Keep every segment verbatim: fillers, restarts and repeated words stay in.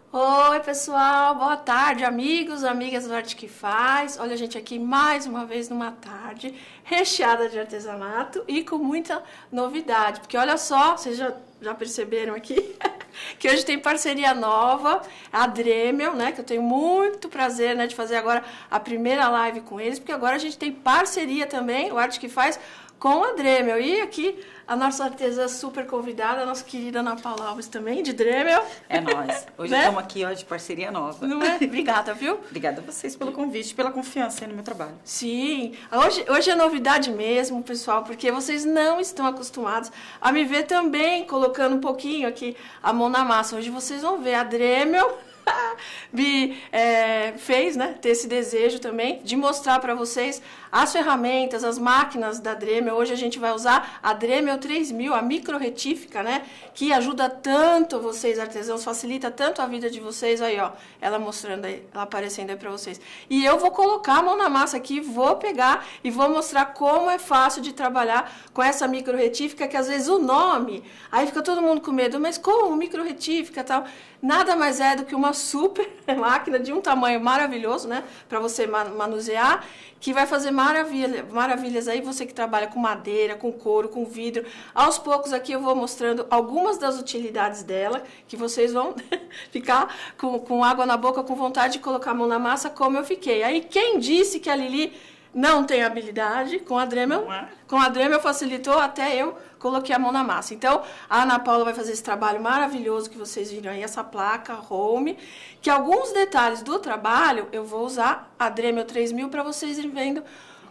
Oi, pessoal, boa tarde, amigos, amigas do Arte que Faz. Olha a gente aqui mais uma vez numa tarde recheada de artesanato e com muita novidade, porque olha só, vocês já, já perceberam aqui que hoje tem parceria nova, a Dremel, né, que eu tenho muito prazer, né, de fazer agora a primeira live com eles, porque agora a gente tem parceria também, o Arte que Faz, com a Dremel. E aqui a nossa artesã super convidada, a nossa querida Ana Paula Alves também, de Dremel. É nóis. Hoje Né? estamos aqui ó, de parceria nova. Não é? Obrigada, viu? Obrigada a vocês pelo convite, pela confiança aí no meu trabalho. Sim, hoje, hoje é novidade mesmo, pessoal, porque vocês não estão acostumados a me ver também colocando um pouquinho aqui a mão na massa. Hoje vocês vão ver a Dremel me é, fez, né, ter esse desejo também de mostrar para vocês as ferramentas, as máquinas da Dremel. Hoje a gente vai usar a Dremel três mil, a micro retífica, né, que ajuda tanto vocês artesãos, facilita tanto a vida de vocês. Aí, ó, ela mostrando aí, ela aparecendo aí para vocês. E eu vou colocar a mão na massa aqui, vou pegar e vou mostrar como é fácil de trabalhar com essa micro retífica, que às vezes o nome, aí fica todo mundo com medo, mas como micro retífica e tal? Nada mais é do que uma super máquina de um tamanho maravilhoso, né, para você manusear, que vai fazer maravilha, maravilhas aí, você que trabalha com madeira, com couro, com vidro. Aos poucos aqui eu vou mostrando algumas das utilidades dela, que vocês vão ficar com, com água na boca, com vontade de colocar a mão na massa, como eu fiquei. Aí quem disse que a Lili não tem habilidade, com a Dremel, com a Dremel facilitou, até eu coloquei a mão na massa. Então, a Ana Paula vai fazer esse trabalho maravilhoso que vocês viram aí, essa placa home, que alguns detalhes do trabalho eu vou usar a Dremel três mil para vocês irem vendo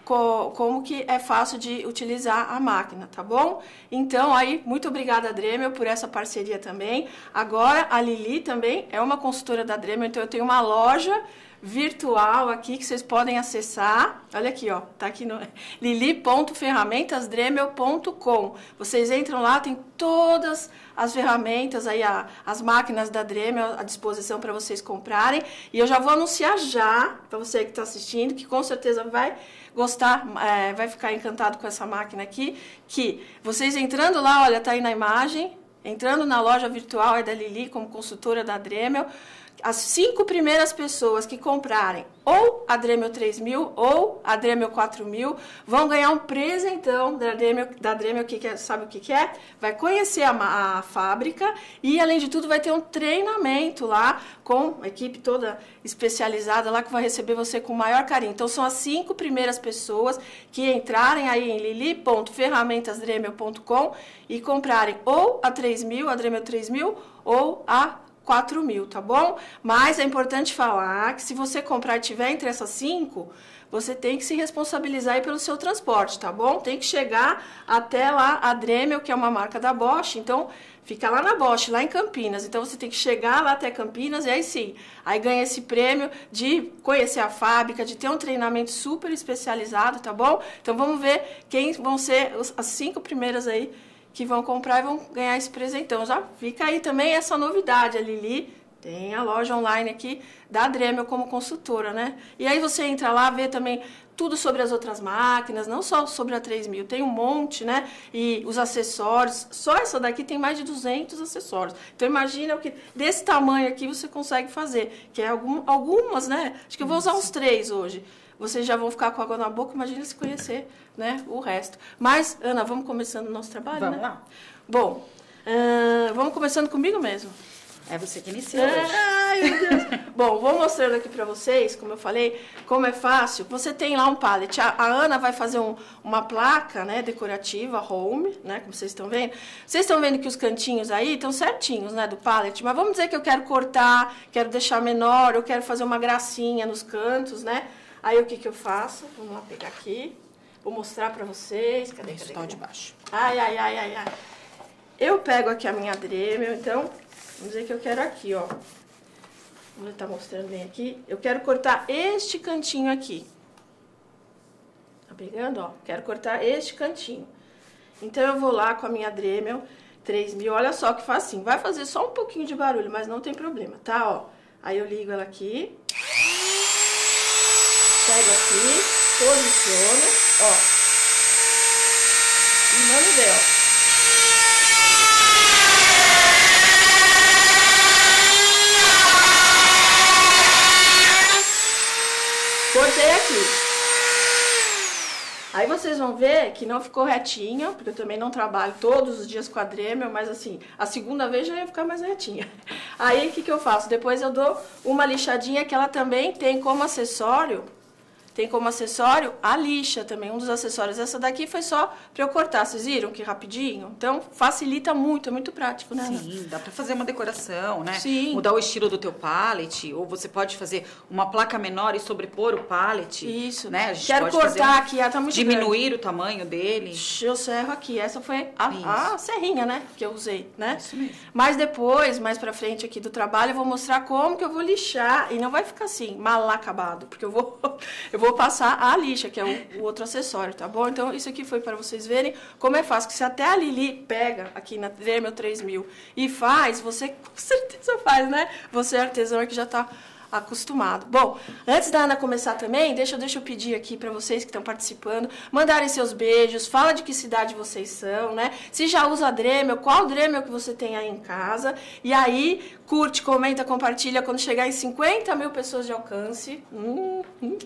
co como que é fácil de utilizar a máquina, tá bom? Então, aí, muito obrigada, Dremel, por essa parceria também. Agora, a Lili também é uma consultora da Dremel, então eu tenho uma loja virtual aqui que vocês podem acessar. Olha aqui, ó, tá aqui no lili ponto ferramentas dremel ponto com. Vocês entram lá, tem todas as ferramentas aí, a, as máquinas da Dremel à disposição para vocês comprarem. E eu já vou anunciar já para você que está assistindo, que com certeza vai gostar, é, vai ficar encantado com essa máquina aqui, que vocês entrando lá, olha, tá aí na imagem, entrando na loja virtual é da Lili como consultora da Dremel. As cinco primeiras pessoas que comprarem ou a Dremel três mil ou a Dremel quatro mil vão ganhar um presentão da Dremel, da Dremel que, que sabe o que, que é? Vai conhecer a, a fábrica e, além de tudo, vai ter um treinamento lá com a equipe toda especializada lá que vai receber você com o maior carinho. Então, são as cinco primeiras pessoas que entrarem aí em lili ponto ferramentas dremel ponto com e comprarem ou a três mil, a Dremel três mil ou a quatro mil, tá bom? Mas é importante falar que se você comprar e tiver entre essas cinco, você tem que se responsabilizar aí pelo seu transporte, tá bom? Tem que chegar até lá a Dremel, que é uma marca da Bosch, então fica lá na Bosch, lá em Campinas. Então você tem que chegar lá até Campinas e aí sim, aí ganha esse prêmio de conhecer a fábrica, de ter um treinamento super especializado, tá bom? Então vamos ver quem vão ser as cinco primeiras aí que vão comprar e vão ganhar esse presentão. Já fica aí também essa novidade, a Lili tem a loja online aqui da Dremel como consultora, né? E aí você entra lá, vê também tudo sobre as outras máquinas, não só sobre a três mil, tem um monte, né? E os acessórios, só essa daqui tem mais de duzentos acessórios. Então imagina o que desse tamanho aqui você consegue fazer, que é algum, algumas, né? Acho que eu vou usar uns três hoje. Vocês já vão ficar com água na boca, imagina se conhecer, né, o resto. Mas, Ana, vamos começando o nosso trabalho, vamos né? lá. Bom, uh, vamos começando comigo mesmo. É você que inicia hoje. Ai, meu Deus. Bom, vou mostrando aqui para vocês, como eu falei, como é fácil. Você tem lá um pallet. A, a Ana vai fazer um, uma placa, né, decorativa, home, né, como vocês estão vendo. Vocês estão vendo que os cantinhos aí estão certinhos, né, do pallet. Mas vamos dizer que eu quero cortar, quero deixar menor, eu quero fazer uma gracinha nos cantos, né? Aí o que que eu faço? Vamos lá pegar aqui. Vou mostrar para vocês. Cadê, cadê, cadê? De baixo. Ai, ai, ai, ai, ai. Eu pego aqui a minha Dremel, então, vamos dizer que eu quero aqui, ó. Vou estar mostrando bem aqui. Eu quero cortar este cantinho aqui. Tá pegando, ó? Quero cortar este cantinho. Então, eu vou lá com a minha Dremel três mil. Olha só que facinho. Vai fazer só um pouquinho de barulho, mas não tem problema, tá? Ó. Aí eu ligo ela aqui. Pego aqui, posiciono, ó, e mando ver, ó. cortei aqui. Aí vocês vão ver que não ficou retinho, porque eu também não trabalho todos os dias com a Dremel, mas assim, a segunda vez já ia ficar mais retinha. Aí o que, que eu faço? Depois eu dou uma lixadinha que ela também tem como acessório, tem como acessório a lixa também, um dos acessórios. Essa daqui foi só pra eu cortar, vocês viram que rapidinho? Então facilita muito, é muito prático, né? Sim, dá pra fazer uma decoração, né? Sim. Mudar o estilo do teu pallet, ou você pode fazer uma placa menor e sobrepor o pallet. Isso. Né? A gente Quero pode cortar fazer um- aqui, ela tá muito diminuir grande. o tamanho dele. Eu serro aqui. Essa foi a, a serrinha, né? Que eu usei, né? Isso mesmo. Mas depois, mais pra frente aqui do trabalho, eu vou mostrar como que eu vou lixar. E não vai ficar assim, mal acabado. Porque eu vou, eu vou passar a lixa, que é o, o outro acessório, tá bom? Então, isso aqui foi para vocês verem como é fácil. Que se até a Lili pega aqui na Dremel três mil e faz, você com certeza faz, né? Você é artesão que já tá acostumado. Bom, antes da Ana começar também, deixa, deixa eu pedir aqui para vocês que estão participando, mandarem seus beijos, fala de que cidade vocês são, né? Se já usa Dremel, qual Dremel que você tem aí em casa. E aí, curte, comenta, compartilha. Quando chegar em cinquenta mil pessoas de alcance, hum,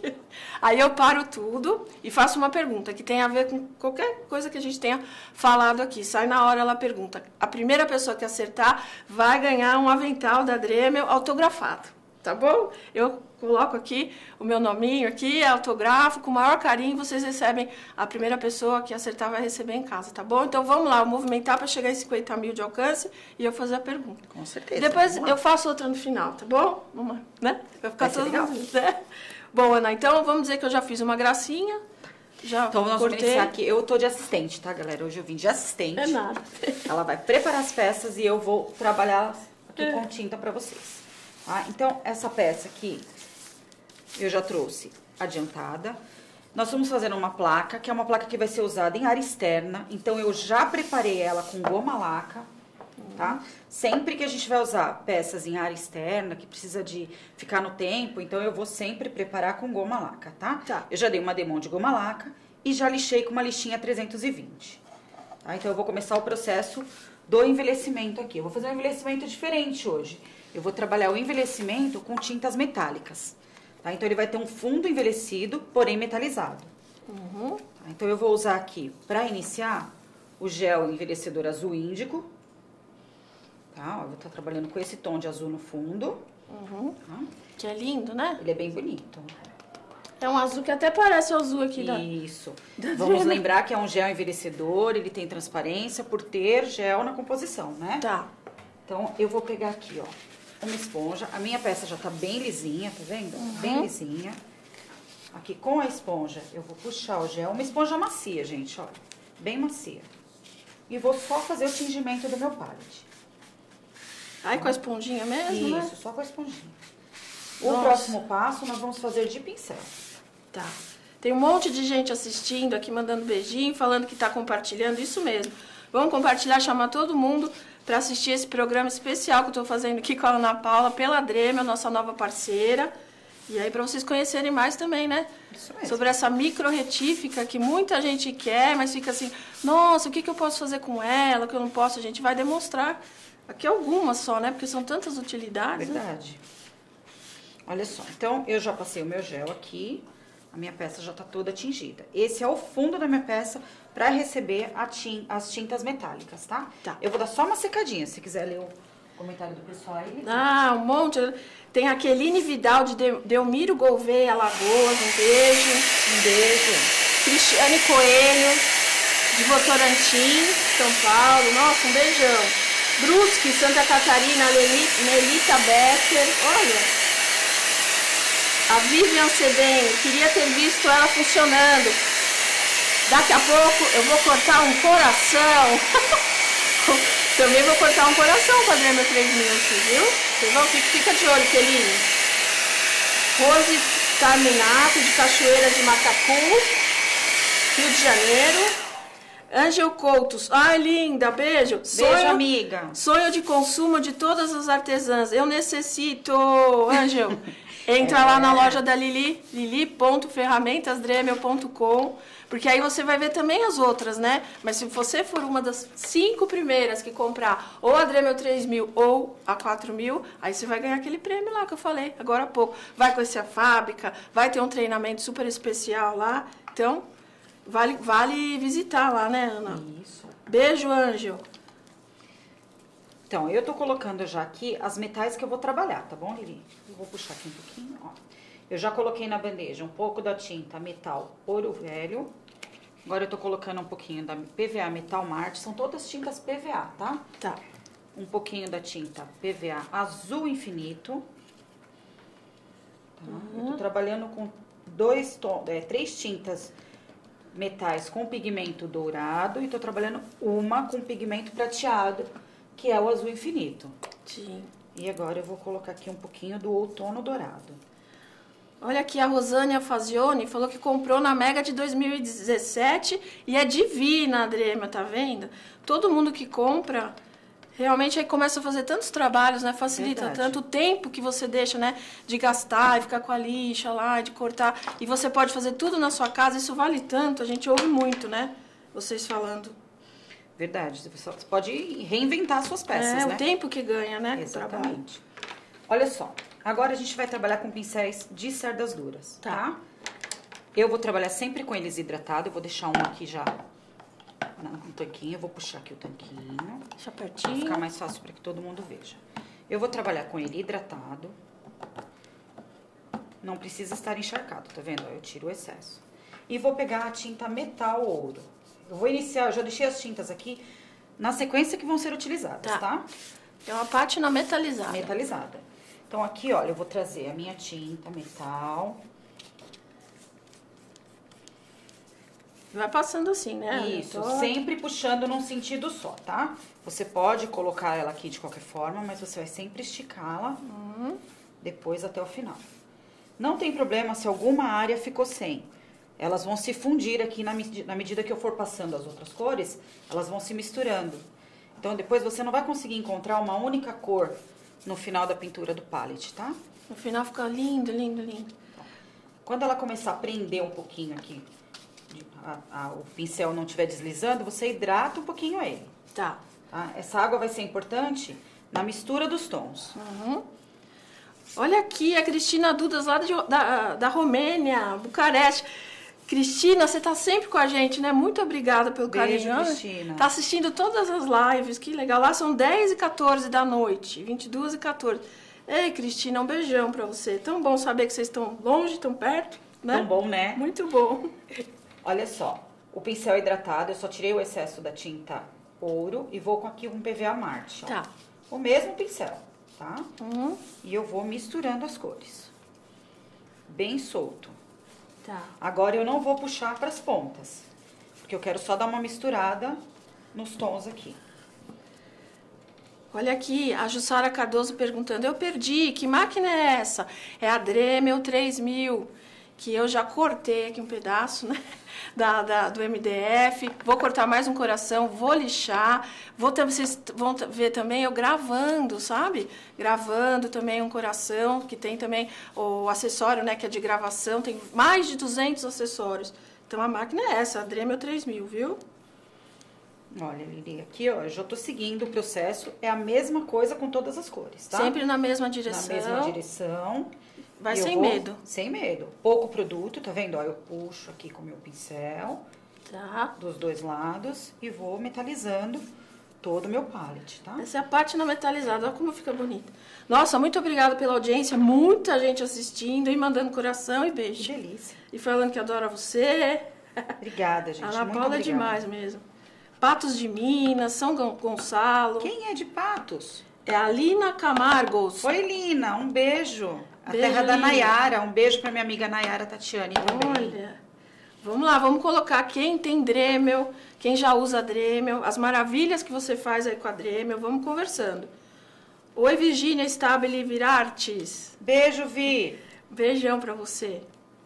aí eu paro tudo e faço uma pergunta que tem a ver com qualquer coisa que a gente tenha falado aqui. Sai na hora, ela pergunta. A primeira pessoa que acertar vai ganhar um avental da Dremel autografado. Tá bom? Eu coloco aqui o meu nominho aqui, autografo, com o maior carinho, vocês recebem, a primeira pessoa que acertar vai receber em casa, tá bom? Então vamos lá, movimentar para chegar em cinquenta mil de alcance e eu fazer a pergunta. Com certeza. Depois eu faço outra no final, tá bom? Vamos lá, né? Vai ficar Vai ser todo legal. mundo, né? Bom, Ana, então vamos dizer que eu já fiz uma gracinha, já Então, nós vamos cortei. iniciar aqui. Eu tô de assistente, tá, galera? Hoje eu vim de assistente. É nada. Ela vai preparar as peças e eu vou trabalhar aqui com tinta pra vocês. Tá? Então, essa peça aqui, eu já trouxe adiantada. Nós vamos fazer uma placa, que é uma placa que vai ser usada em área externa. Então, eu já preparei ela com goma laca, tá? Sempre que a gente vai usar peças em área externa, que precisa de ficar no tempo, então eu vou sempre preparar com goma laca, tá? Tá. Eu já dei uma demão de goma laca e já lixei com uma lixinha trezentos e vinte. Tá? Então, eu vou começar o processo do envelhecimento aqui. Eu vou fazer um envelhecimento diferente hoje. Eu vou trabalhar o envelhecimento com tintas metálicas, tá? Então, ele vai ter um fundo envelhecido, porém metalizado. Uhum. Tá? Então, eu vou usar aqui, para iniciar, o gel envelhecedor azul índigo. Tá? Ó, eu vou estar trabalhando com esse tom de azul no fundo. Uhum. Tá? Que é lindo, né? Ele é bem bonito. É um azul que até parece o azul aqui da... Isso. da Vamos Dremel. lembrar que é um gel envelhecedor, ele tem transparência por ter gel na composição, né? Tá. Então, eu vou pegar aqui, ó, uma esponja. A minha peça já tá bem lisinha, tá vendo? Uhum. Bem lisinha. Aqui, com a esponja, eu vou puxar o gel. Uma esponja macia, gente, ó. Bem macia. E vou só fazer o tingimento do meu pallet. Aí com a esponjinha mesmo, né? Isso, só com a esponjinha. O Nossa. próximo passo, nós vamos fazer de pincel. Tá. Tem um monte de gente assistindo aqui, mandando beijinho, falando que tá compartilhando, isso mesmo. Vamos compartilhar, chamar todo mundo para assistir esse programa especial que eu tô fazendo aqui com a Ana Paula, pela Dremel, nossa nova parceira. E aí, para vocês conhecerem mais também, né? Isso mesmo. Sobre essa micro retífica que muita gente quer, mas fica assim, nossa, o que, que eu posso fazer com ela, o que eu não posso? A gente vai demonstrar aqui algumas só, né? Porque são tantas utilidades. Né? Verdade. Olha só, então eu já passei o meu gel aqui, a minha peça já tá toda tingida. Esse é o fundo da minha peça para receber a tin, as tintas metálicas, tá? Tá. Eu vou dar só uma secadinha, se quiser ler o comentário do pessoal aí. Ah, um monte. Tem a Aqueline Vidal de De- Delmiro Gouveia, Alagoas, um beijo. Um beijo. Cristiane Coelho, de Votorantim, São Paulo. Nossa, um beijão. Brusque, Santa Catarina, Leli- Melita Becker. Olha. A Vivian Ceden, queria ter visto ela funcionando. Daqui a pouco eu vou cortar um coração. Também vou cortar um coração com a Dremel três mil aqui, viu? Vocês vão, fica, fica de olho, Keline. Rose Carminato, de Cachoeira de Macacu, Rio de Janeiro. Ângel Coutos, ai linda, beijo. Beijo, amiga. Sonho de consumo de todas as artesãs. Eu necessito, Ângel. Entra é. lá na loja da Lili, lili ponto ferramentas dremel ponto com, porque aí você vai ver também as outras, né? Mas se você for uma das cinco primeiras que comprar ou a Dremel três mil ou a quatro mil, aí você vai ganhar aquele prêmio lá que eu falei agora há pouco. Vai conhecer a fábrica, vai ter um treinamento super especial lá. Então, vale, vale visitar lá, né, Ana? Isso. Beijo, Ângel. Então, eu tô colocando já aqui as metais que eu vou trabalhar, tá bom, Lili? Eu vou puxar aqui um pouquinho, ó. Eu já coloquei na bandeja um pouco da tinta metal ouro velho. Agora eu tô colocando um pouquinho da P V A Metal Marte. São todas tintas P V A, tá? Tá. Um pouquinho da tinta P V A Azul Infinito. Tá? Uhum. Eu tô trabalhando com dois tons, é, três tintas metais com pigmento dourado. E tô trabalhando uma com pigmento prateado, que é o Azul Infinito. Sim. E agora eu vou colocar aqui um pouquinho do outono dourado. Olha aqui, a Rosânia Fazioni falou que comprou na Mega de dois mil e dezessete e é divina a Dremel, tá vendo? Todo mundo que compra, realmente aí começa a fazer tantos trabalhos, né? Facilita Verdade. tanto o tempo que você deixa, né? De gastar e ficar com a lixa lá, de cortar. E você pode fazer tudo na sua casa, isso vale tanto, a gente ouve muito, né? Vocês falando. Verdade, você pode reinventar suas peças, é, né? É, o tempo que ganha, né? Exatamente. Olha só, agora a gente vai trabalhar com pincéis de cerdas duras, tá? tá? Eu vou trabalhar sempre com eles hidratados, eu vou deixar um aqui já no tanquinho, eu vou puxar aqui o tanquinho. Deixa pertinho. Pra ficar mais fácil para que todo mundo veja. Eu vou trabalhar com ele hidratado. Não precisa estar encharcado, tá vendo? Eu tiro o excesso. E vou pegar a tinta metal ouro. Eu vou iniciar, eu já deixei as tintas aqui na sequência que vão ser utilizadas, tá? tá? É uma pátina metalizada. Metalizada. Então, aqui, olha, eu vou trazer a minha tinta metal. Vai passando assim, né? Isso, tô... sempre puxando num sentido só, tá? Você pode colocar ela aqui de qualquer forma, mas você vai sempre esticá-la uhum. depois até o final. Não tem problema se alguma área ficou sem. Elas vão se fundir aqui na, na medida que eu for passando as outras cores, elas vão se misturando. Então, depois você não vai conseguir encontrar uma única cor no final da pintura do palette, tá? No final fica lindo, lindo, lindo. Quando ela começar a prender um pouquinho aqui, a, a, o pincel não estiver deslizando, você hidrata um pouquinho ele. Tá. tá. Essa água vai ser importante na mistura dos tons. Uhum. Olha aqui a Cristina Dudas, lá de, da, da Romênia, Bucareste. Cristina, você tá sempre com a gente, né? Muito obrigada pelo Beijo, carinho. Cristina. Tá assistindo todas as lives, que legal. Lá são dez e quatorze da noite, vinte e duas e quatorze. Ei, Cristina, um beijão pra você. Tão bom saber que vocês estão longe, tão perto, né? Tão bom, né? Muito bom. Olha só, o pincel hidratado, eu só tirei o excesso da tinta ouro e vou com aqui um P V A Marte. Ó. Tá. O mesmo pincel, tá? Uhum. E eu vou misturando as cores. Bem solto. Tá. Agora eu não vou puxar para as pontas, porque eu quero só dar uma misturada nos tons aqui. Olha aqui, a Jussara Cardoso perguntando, eu perdi, que máquina é essa? É a Dremel três mil, que eu já cortei aqui um pedaço, né, da, da, do M D F, vou cortar mais um coração, vou lixar, vou, vocês vão ver também eu gravando, sabe? Gravando também um coração, que tem também o acessório, né, que é de gravação, tem mais de duzentos acessórios. Então a máquina é essa, a Dremel três mil, viu? Olha, Lili, aqui, ó, eu já tô seguindo o processo, é a mesma coisa com todas as cores, tá? Sempre na mesma direção. Na mesma direção. Vai E sem vou, medo. Sem medo. Pouco produto, tá vendo? Ó, eu puxo aqui com o meu pincel. Tá. Dos dois lados e vou metalizando todo o meu palette, tá? Essa é a pátina metalizada, olha como fica bonita. Nossa, muito obrigada pela audiência, muita gente assistindo e mandando coração e beijo. Que delícia. E falando que adora você. Obrigada, gente. A Ana muito Paula obrigada. é demais mesmo. Patos de Minas, São Gonçalo. Quem é de Patos? É a Lina Camargos. Oi, Lina, um beijo. A Beijo, terra da Lina. Nayara. Um beijo pra minha amiga Nayara Tatiane também. Olha, vamos lá, vamos colocar quem tem Dremel, quem já usa Dremel, as maravilhas que você faz aí com a Dremel, vamos conversando. Oi, Virgínia Stabile Virartes. Beijo, Vi. Beijão pra você.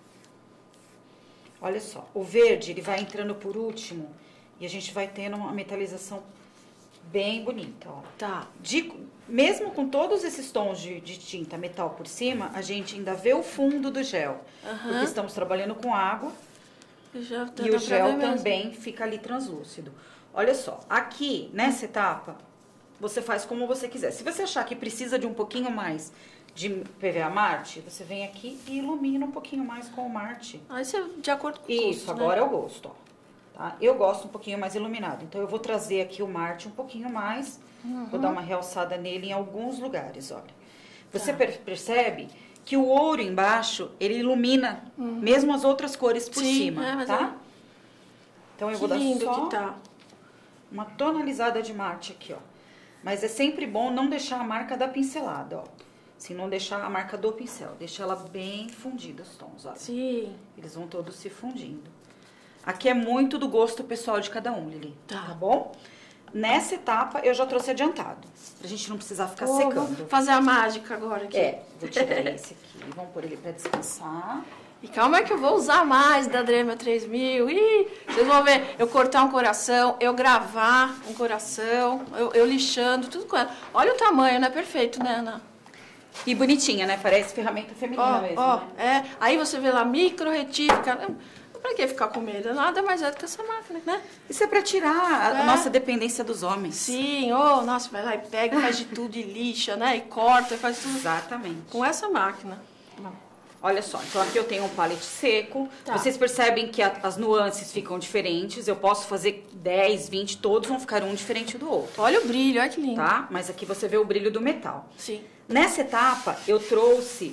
Olha só, o verde, ele vai entrando por último e a gente vai tendo uma metalização bem bonita, ó. Tá. De, mesmo com todos esses tons de, de tinta metal por cima, a gente ainda vê o fundo do gel. Uhum. Porque estamos trabalhando com água Já dá e pra o gel ver mesmo. também fica ali translúcido. Olha só, aqui nessa etapa, você faz como você quiser. Se você achar que precisa de um pouquinho mais de P V A Marte, você vem aqui e ilumina um pouquinho mais com o Marte. Aí você, de acordo com o Isso, gosto, agora né? é o gosto, ó. Tá? Eu gosto um pouquinho mais iluminado, então eu vou trazer aqui o Marte um pouquinho mais, Uhum. vou dar uma realçada nele em alguns lugares, olha. Você Tá. per- percebe que o ouro embaixo, ele ilumina mesmo as outras cores por Sim, cima, é, mas tá? é- Então eu Que vou dar lindo só que tá. uma tonalizada de Marte aqui, ó. Mas é sempre bom não deixar a marca da pincelada, ó. Assim, não deixar a marca do pincel, deixa ela bem fundida os tons, ó. Sim. Eles vão todos se fundindo. Aqui é muito do gosto pessoal de cada um, Lili. Tá. Tá bom? Nessa etapa, eu já trouxe adiantado. Pra gente não precisar ficar Ô, secando. vou fazer a mágica agora aqui. É, vou tirar esse aqui. Vamos pôr ele pra descansar. E calma que eu vou usar mais da Dremel três mil. Ih, vocês vão ver eu cortar um coração, eu gravar um coração, eu, eu lixando, tudo com ela. Olha o tamanho, né? Perfeito, né, Ana? E bonitinha, né? Parece ferramenta feminina Ó, mesmo, ó, né? é. Aí você vê lá, micro retífica. Pra que ficar com medo? Nada mais é do que essa máquina, né? Isso é pra tirar a É. nossa dependência dos homens. Sim, ô, nossa, vai lá e pega, faz de tudo, e lixa, né? E corta, e faz tudo Exatamente. com essa máquina. Olha só, então aqui eu tenho um palete seco. Tá. Vocês percebem que a- as nuances ficam diferentes. Eu posso fazer dez, vinte, todos vão ficar um diferente do outro, Olha o brilho, olha que lindo. tá? Mas aqui você vê o brilho do metal. Sim. Nessa etapa, eu trouxe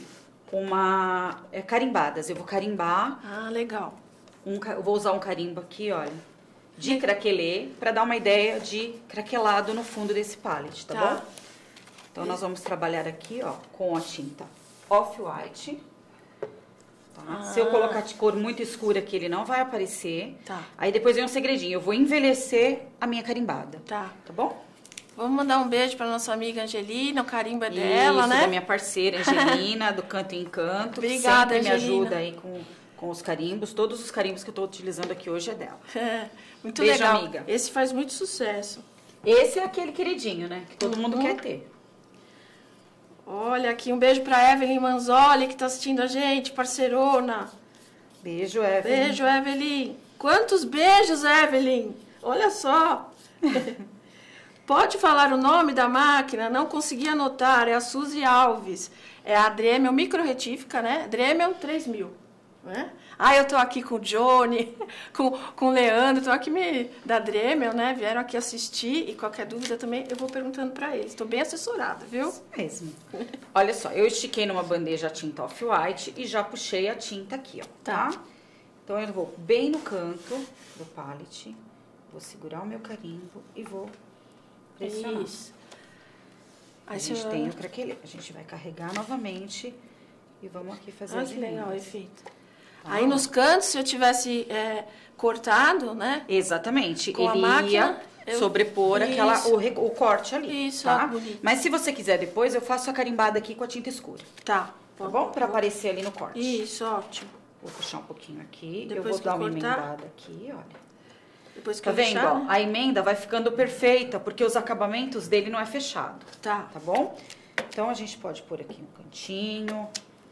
uma é, carimbadas. Eu vou carimbar, Ah, legal. um, ca- eu vou usar um carimbo aqui, olha, de craquelê, para dar uma ideia de craquelado no fundo desse palette, tá, Tá. bom? Então, nós vamos trabalhar aqui, ó, com a tinta Off-White. Tá? Ah. Se eu colocar de cor muito escura aqui, ele não vai aparecer. Tá. Aí depois vem um segredinho, eu vou envelhecer a minha carimbada, Tá. tá bom? Vamos mandar um beijo pra nossa amiga Angelina, o carimbo é dela, Isso, né? da minha parceira Angelina, do Canto em Canto. que Obrigada, sempre me Angelina. ajuda aí com, com os carimbos. Todos os carimbos que eu tô utilizando aqui hoje é dela. É, muito Beijo, legal. amiga. Esse faz muito sucesso. Esse é aquele queridinho, né? Que todo mundo Uhum. quer ter. Olha aqui, um beijo pra Evelyn Manzoli, que tá assistindo a gente, parceirona. Beijo, Evelyn. Beijo, Evelyn. Quantos beijos, Evelyn? Olha só. Pode falar o nome da máquina? Não consegui anotar. É a Suzy Alves. É a Dremel micro retífica, né? Dremel três mil. Né? Ah, eu tô aqui com o Johnny, com, com o Leandro, tô aqui me, da Dremel, né? Vieram aqui assistir e qualquer dúvida também eu vou perguntando pra eles. Tô bem assessorada, viu? Mesmo. Olha só, eu estiquei numa bandeja a tinta Off-White e já puxei a tinta aqui, ó. Tá. Tá? Então eu vou bem no canto do palette, vou segurar o meu carimbo e vou pressionar. Isso. A Aí gente você- tem o craquelê. A gente vai carregar novamente e vamos aqui fazer Olha as que legal o linhas. efeito. Tá. Aí nos cantos, se eu tivesse é, cortado, né? Exatamente. Com a Ele máquina, ia eu- sobrepor aquela, Isso. o, re- o corte ali. Isso, tá? ó, bonito. Mas se você quiser depois, eu faço a carimbada aqui com a tinta escura. Tá. Tá bom? Pra aparecer ali no corte. Isso, ótimo. Vou puxar um pouquinho aqui. Depois eu vou que dar uma cortar? emendada aqui, olha. Depois que Tá eu vendo? deixar, ó? né? A emenda vai ficando perfeita, porque os acabamentos dele não é fechado. Tá. Tá bom? Então, a gente pode pôr aqui um cantinho.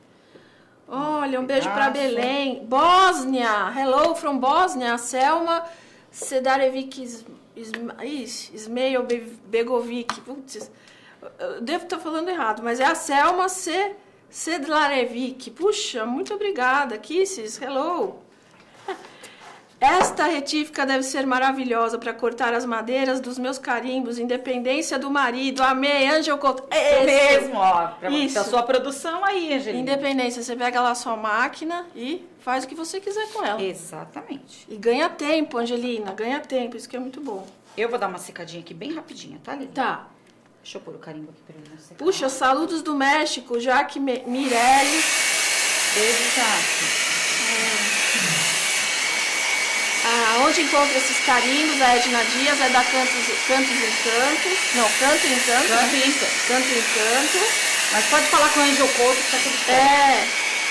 Olha, um beijo pra Pedaço. Belém. Bósnia. Hello from Bósnia. Selma Sedarevic Is- Isma- Ixi, Ismail Be- Begovic. Putz, eu devo estar falando errado, mas é a Selma C. Sedlarevic. Puxa, muito obrigada. Kisses, hello. Esta retífica deve ser maravilhosa para cortar as madeiras dos meus carimbos, independência do marido. Amei, Angel Couto. É mesmo, ó. Pra, Isso. pra sua produção aí, Angelina. Independência, você pega lá a sua máquina e faz o que você quiser com ela. Exatamente. E ganha tempo, Angelina, ganha tempo, isso que é muito bom. Eu vou dar uma secadinha aqui bem rapidinha, tá, Lili? Tá. Deixa eu pôr o carimbo aqui pra ele não secar. Puxa, saludos do México, Jaque Me- Mirelli. Beijo, Jaque. Ah, onde encontra esses carimbos? A Edna Dias é da Cantos, Cantos em Cantos. Não, Canto em Canto. Canto né? em Canto. Canto em Canto. Mas pode falar com a Angel Couto que tá tudo certo. É.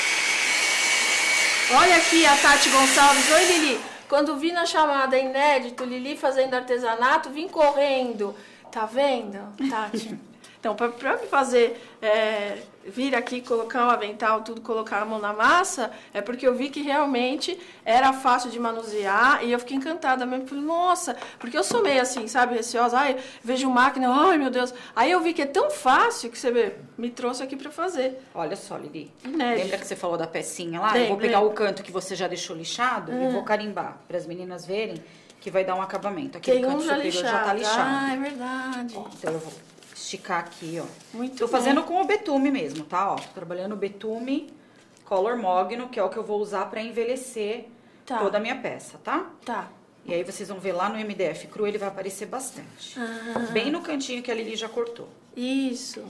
Olha aqui a Tati Gonçalves. Oi, Lili. Quando vi na chamada inédito Lili fazendo artesanato, vim correndo. Tá vendo, Tati? Então, para pra me fazer, é, vir aqui, colocar o avental, tudo, colocar a mão na massa, é porque eu vi que realmente era fácil de manusear e eu fiquei encantada mesmo. Falei, nossa, porque eu sou meio assim, sabe, receosa. Ai, vejo máquina, ai, meu Deus. Aí eu vi que é tão fácil que você me trouxe aqui para fazer. Olha só, Lili. Inédito. Lembra que você falou da pecinha lá? Lembro, eu vou pegar lembro. o canto que você já deixou lixado Hum. e vou carimbar, para as meninas verem que vai dar um acabamento. Aquele Tem canto um já superior lixado. já tá lixado. Ah, é verdade. Ó, então eu vou esticar aqui, ó. Muito Tô bom. fazendo com o betume mesmo, tá? Ó, tô trabalhando o betume Color Mogno, que é o que eu vou usar pra envelhecer Tá. toda a minha peça, tá? Tá. E aí vocês vão ver lá no M D F cru, ele vai aparecer bastante. Ah. Bem no cantinho que a Lili já cortou. Isso.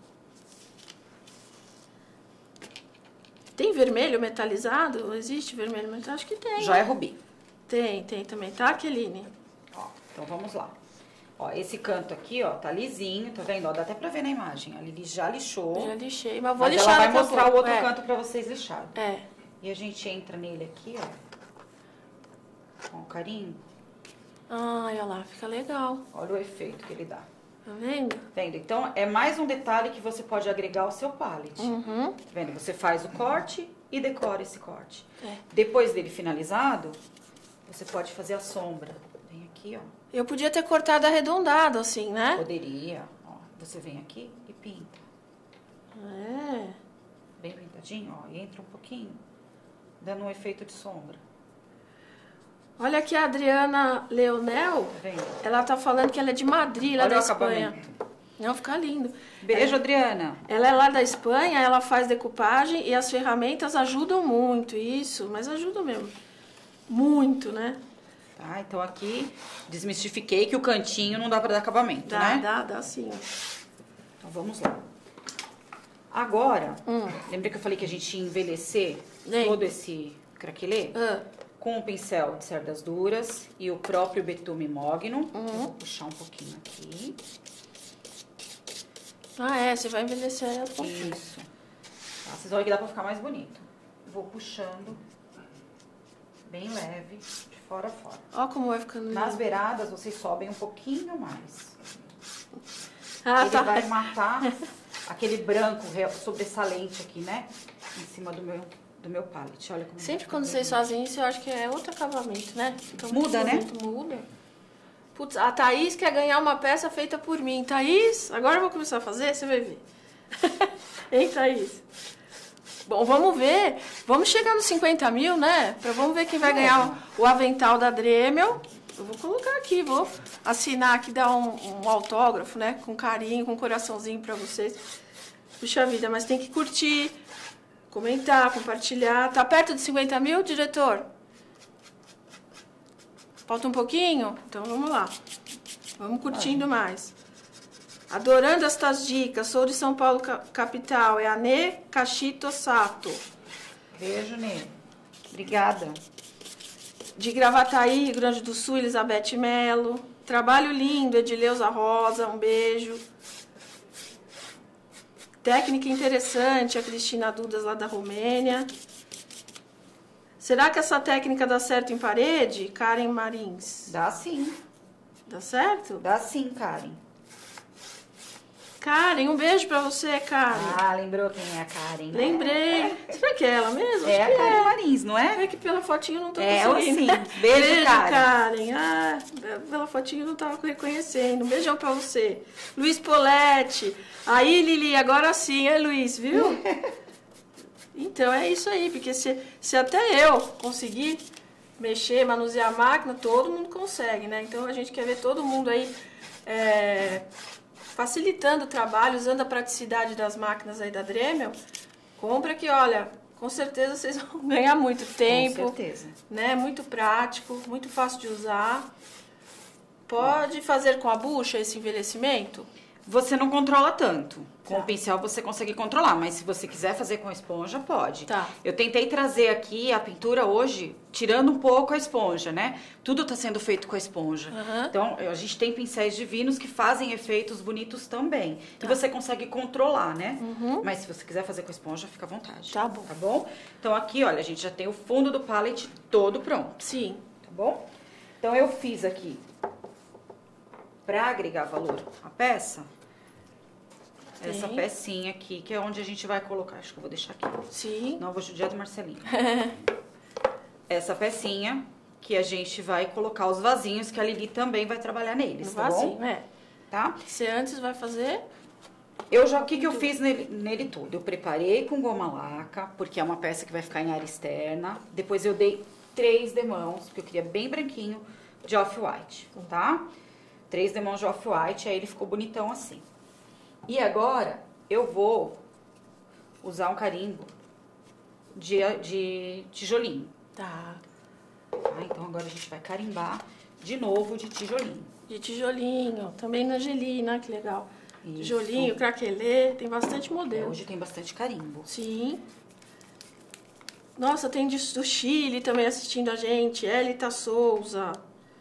Tem vermelho metalizado? Existe vermelho metalizado? Acho que tem. Já é rubi. Tem, tem também, tá, Keline? Ó, então vamos lá. Ó, esse canto aqui, ó, tá lisinho, tá vendo? Ó, dá até pra ver na imagem. A Lili já lixou. Já lixei, mas vou Mas lixar ela vai daqui a mostrar pouco. o outro é. canto pra vocês lixarem. É. E a gente entra nele aqui, ó. Com carinho. Ai, olha lá, fica legal. Olha o efeito que ele dá. Tá vendo? Vendo? Então, é mais um detalhe que você pode agregar ao seu pallet. Uhum. Tá vendo? Você faz o corte e decora esse corte. É. Depois dele finalizado, você pode fazer a sombra. Vem aqui, ó. Eu podia ter cortado arredondado, assim, né? Poderia, ó. Você vem aqui e pinta. É. Bem pintadinho, ó. E entra um pouquinho, dando um efeito de sombra. Olha aqui a Adriana Leonel. Tá vendo? Ela tá falando que ela é de Madrid, lá Olha da o Espanha. acabamento. Não, fica lindo. Beijo, Adriana. Ela é lá da Espanha, ela faz decupagem e as ferramentas ajudam muito, isso, mas ajudam mesmo. Muito, né? Tá, então aqui desmistifiquei que o cantinho não dá pra dar acabamento, Dá, né? dá, dá sim. Então vamos lá. Agora, Hum. lembra que eu falei que a gente ia envelhecer Lembro. todo esse craquelê? Ah, Com o pincel de cerdas duras e o próprio betume mogno. Uhum. Eu vou puxar um pouquinho aqui. ah, é, você vai envelhecer ela um pouquinho. Isso. Tá, vocês vão ver que dá pra ficar mais bonito. Vou puxando bem leve, de fora a fora. Ó como vai ficando Nas lindo. beiradas, vocês sobem um pouquinho mais. Ah, Ele tá. vai matar aquele branco real- sobressalente aqui, né? Em cima do meu, do meu pallet. Olha como Sempre vai quando ficar vocês bonito. fazem isso, eu acho que é outro acabamento, né? Fica muito Muda, né? bonito, Muda. Putz, a Thaís quer ganhar uma peça feita por mim. Thaís, agora eu vou começar a fazer, você vai ver. Hein, Thaís? Bom, vamos ver. Vamos chegar nos cinquenta mil, né? Pra, vamos ver quem vai ganhar o, o avental da Dremel. Eu vou colocar aqui, vou assinar aqui, dar um, um autógrafo, né? Com carinho, com coraçãozinho pra vocês. Puxa vida, mas tem que curtir, comentar, compartilhar. Tá perto de cinquenta mil, diretor? Falta um pouquinho? Então vamos lá. Vamos curtindo mais. Adorando estas dicas. Sou de São Paulo, ca- capital. É a Nê Cachito Sato. Beijo, Nê. Obrigada. De Gravataí, Rio Grande do Sul, Elizabeth Melo. Trabalho lindo, Edileuza Rosa. Um beijo. Técnica interessante, a Cristina Dudas, lá da Romênia. Será que essa técnica dá certo em parede? Karen Marins. Dá sim. Dá certo? Dá sim, Karen. Karen, um beijo pra você, Karen. Ah, lembrou quem é a Karen? né? Lembrei. Será que é ela mesmo? É Acho a que Karen Marins, não é. é? É que pela fotinho eu não tô É, ela conseguindo. sim. Beijo, Karen. Karen. Ah, pela fotinho eu não tava reconhecendo. Um beijão pra você. Luiz Poletti. Aí, Lili, agora sim, é Luiz, viu? Então, é isso aí. Porque se, se até eu conseguir mexer, manusear a máquina, todo mundo consegue, né? Então, a gente quer ver todo mundo aí é, facilitando o trabalho, usando a praticidade das máquinas aí da Dremel. Compra que, olha, com certeza vocês vão ganhar muito tempo. Com certeza. Né? Muito prático, muito fácil de usar. Pode fazer com a bucha esse envelhecimento? Você não controla tanto. Com Tá. o pincel você consegue controlar, mas se você quiser fazer com a esponja, pode. Tá. Eu tentei trazer aqui a pintura hoje, tirando um pouco a esponja, né? Tudo tá sendo feito com a esponja. Aham. Então, a gente tem pincéis divinos que fazem efeitos bonitos também. Tá. E você consegue controlar, né? Uhum. Mas se você quiser fazer com a esponja, fica à vontade. Tá bom. Tá bom? Então, aqui, olha, a gente já tem o fundo do pallet todo pronto. Sim. Tá bom? Então, eu fiz aqui para agregar valor à peça, Sim. essa pecinha aqui, que é onde a gente vai colocar. Acho que eu vou deixar aqui. Sim. Não, eu vou judiar do Marcelinho. Essa pecinha que a gente vai colocar os vasinhos, que a Lili também vai trabalhar neles, No tá vasinho, bom? é. Tá? Você antes vai fazer... Eu já, o que, que eu fiz nele, nele tudo? Eu preparei com goma laca, porque é uma peça que vai ficar em área externa. Depois eu dei três demãos, porque eu queria bem branquinho, de off-white, tá? Três demãos de off-white, aí ele ficou bonitão assim. E agora, eu vou usar um carimbo de, de tijolinho. Tá. Tá? Então, agora a gente vai carimbar de novo de tijolinho. De tijolinho, também na Angelina, que legal. Isso. Tijolinho, craquelê, tem bastante É, modelo. hoje tem bastante carimbo. Sim. Nossa, tem de, do Chile também assistindo a gente. Elita Souza.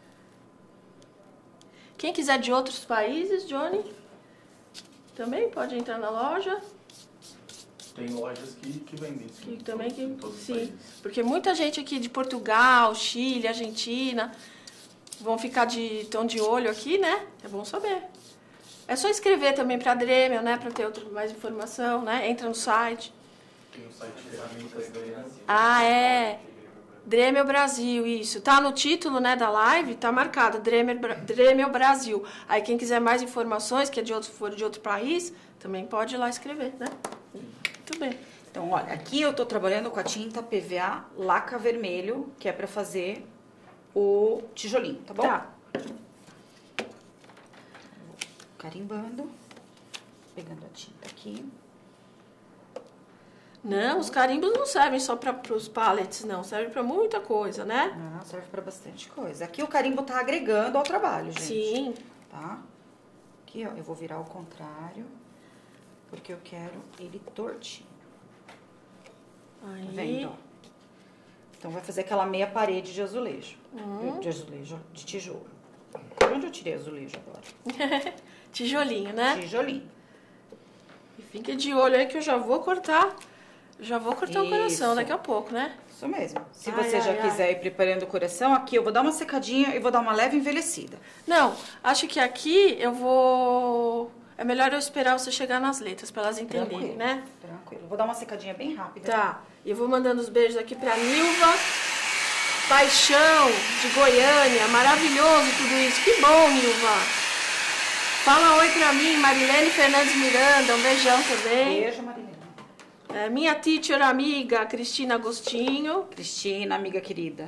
Quem quiser de outros países, Johnny, também pode entrar na loja. Tem lojas que, que vendem, sim. Que também que, em todos os sim. países. Porque muita gente aqui de Portugal, Chile, Argentina vão ficar de tão de olho aqui, né? É bom saber. É só escrever também para a Dremel, né? Para ter outra, mais informação, né? Entra no site. Tem o site Ferramentas Dremel. Ah, é. Dremel Brasil, isso. Tá no título, né, da live, tá marcado Dremel, Dremel Brasil. Aí quem quiser mais informações, que é de outro, for de outro país, também pode ir lá escrever, né? Muito bem. Então, olha, aqui eu tô trabalhando com a tinta P V A Laca Vermelho, que é pra fazer o tijolinho, tá bom? Tá. Carimbando, pegando a tinta aqui. Não, os carimbos não servem só para os pallets, não. Servem para muita coisa, né? Ah, serve pra bastante coisa. Aqui o carimbo tá agregando ao trabalho, gente. Sim. Tá? Aqui, ó, eu vou virar ao contrário, porque eu quero ele tortinho. Aí. Tá vendo, ó? Então, vai fazer aquela meia parede de azulejo. Uhum. De azulejo, de tijolo. De onde eu tirei azulejo agora? Tijolinho, né? Tijolinho. E fica de olho aí que eu já vou cortar. Já vou cortar o coração Isso. daqui a pouco, né? Isso mesmo. Se Ai, você ai, já ai. quiser ir preparando o coração, aqui eu vou dar uma secadinha e vou dar uma leve envelhecida. Não, acho que aqui eu vou... É melhor eu esperar você chegar nas letras pra elas entenderem, Tranquilo, né? Tranquilo. Vou dar uma secadinha bem rápida. Tá. E eu vou mandando os beijos aqui pra Nilva. Paixão, de Goiânia. Maravilhoso tudo isso. Que bom, Nilva. Fala oi pra mim, Marilene Fernandes Miranda. Um beijão também. Beijo, Marilene. É, minha teacher amiga, Cristina Agostinho. Cristina, amiga querida.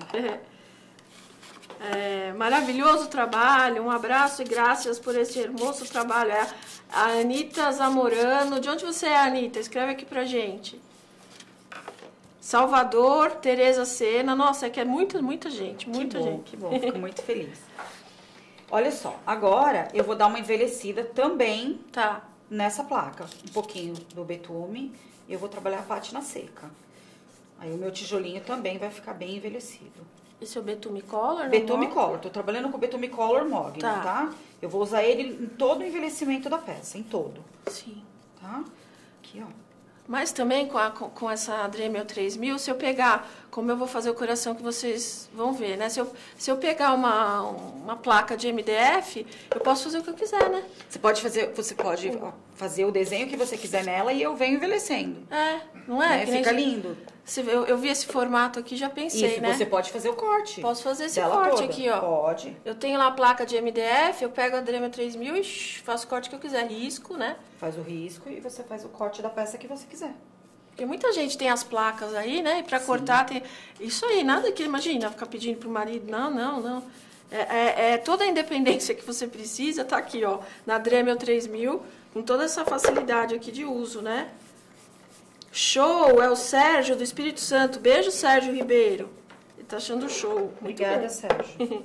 É, maravilhoso trabalho. Um abraço e graças por esse hermoso trabalho. É a Anitta Zamorano. De onde você é, Anitta? Escreve aqui pra gente. Salvador, Tereza Sena. Nossa, é que é muita, muita gente. Muita que bom, gente. que bom. Fico muito feliz. Olha só, agora eu vou dar uma envelhecida também Tá. nessa placa. Um pouquinho do betume e eu vou trabalhar a pátina seca. Aí o meu tijolinho também vai ficar bem envelhecido. Esse é o Betume Color? Betume não? Color. Tô trabalhando com Betume Color Mogno, Tá. tá. Eu vou usar ele em todo o envelhecimento da peça, em todo, Sim. tá? Aqui, ó. Mas também com, a, com, com essa Dremel três mil, se eu pegar, como eu vou fazer o coração que vocês vão ver, né? Se eu, se eu pegar uma, uma placa de M D F, eu posso fazer o que eu quiser, né? Você pode fazer, você pode ó, fazer o desenho que você quiser nela e eu venho envelhecendo. É, não é? Né? Que nem Fica gente- lindo. Se eu, eu vi esse formato aqui, já pensei, Isso, né? você pode fazer o corte. Posso fazer esse dela corte toda. aqui, ó. Pode. Eu tenho lá a placa de M D F, eu pego a Dremel três mil e shh, faço o corte que eu quiser. Risco, né? Faz o risco e você faz o corte da peça que você quiser. Porque muita gente tem as placas aí, né? E pra cortar tem... Isso aí, nada que, imagina, ficar pedindo pro marido. Não, não, não. É, é- é toda a independência que você precisa, tá aqui, ó. Na Dremel três mil, com toda essa facilidade aqui de uso, né? Show! É o Sérgio do Espírito Santo. Beijo, Sérgio Ribeiro. Ele tá achando show. Muito Obrigada, bem. Sérgio.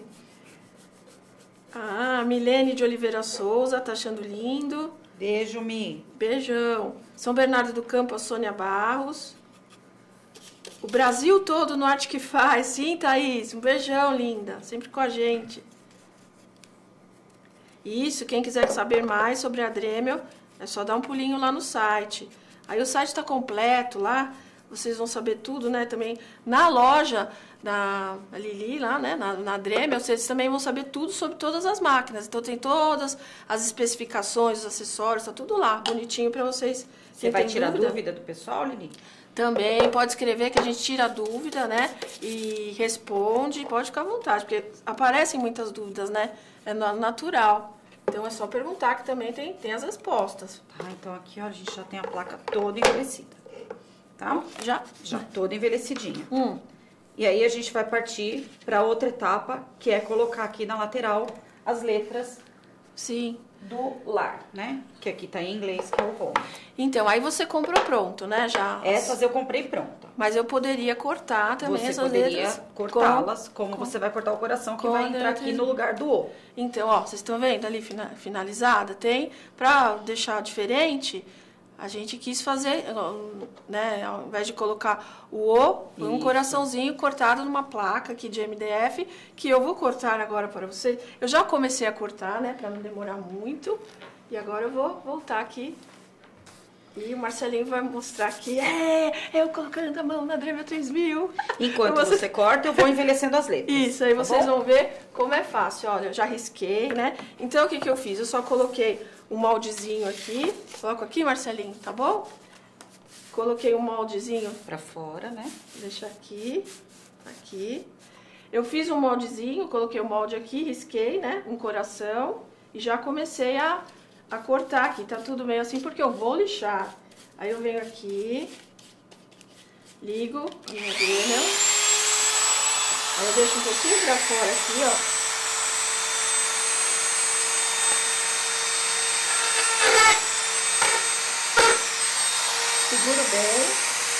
Ah, Milene de Oliveira Souza, tá achando lindo. Beijo, Mi. Beijão. São Bernardo do Campo, a Sônia Barros. O Brasil todo no Arte que Faz. Sim, Thaís. Um beijão, linda. Sempre com a gente. Isso, quem quiser saber mais sobre a Dremel, é só dar um pulinho lá no site. Aí o site está completo lá. Vocês vão saber tudo, né? Também na loja, da Lili lá, né, na, na Dremel, vocês também vão saber tudo sobre todas as máquinas. Então tem todas as especificações, os acessórios, tá tudo lá, bonitinho para vocês. Você vai tirar dúvida? dúvida do pessoal, Lili? Também pode escrever que a gente tira a dúvida, né? E responde, pode ficar à vontade, porque aparecem muitas dúvidas, né? É natural. Então é só perguntar que também tem, tem as respostas. Tá, então aqui, ó, a gente já tem a placa toda envelhecida. Tá? Já? Já toda envelhecidinha. Hum. E aí a gente vai partir para outra etapa, que é colocar aqui na lateral as letras. Sim. Do lar, né? Que aqui tá em inglês, que é o home. Então, aí você comprou pronto, né? Já. Essas eu comprei pronta. Mas eu poderia cortar também você essas poderia letras. cortá-las, como com, você vai cortar o coração, que vai entrar aqui no lugar do O. Então, ó, vocês estão vendo ali finalizada? Tem, pra deixar diferente, a gente quis fazer, né? Ao invés de colocar o O, foi um coraçãozinho cortado numa placa aqui de M D F, que eu vou cortar agora para vocês. Eu já comecei a cortar, né? Pra não demorar muito. E agora eu vou voltar aqui. E o Marcelinho vai mostrar aqui, é, eu colocando a mão na Dremel três mil. Enquanto você... você corta, eu vou envelhecendo as letras. Isso, aí tá vocês bom? vão ver como é fácil. Olha, eu já risquei, né? Então, o que que eu fiz? Eu só coloquei um moldezinho aqui. Coloco aqui, Marcelinho, tá bom? Coloquei um moldezinho pra fora, né? Deixa aqui, aqui. Eu fiz um moldezinho, coloquei o molde aqui, risquei, né? Um coração. E já comecei a... a cortar aqui, tá tudo meio assim, porque eu vou lixar. Aí eu venho aqui, ligo a minha Dremel. Aí eu deixo um pouquinho pra fora aqui, ó. Seguro bem.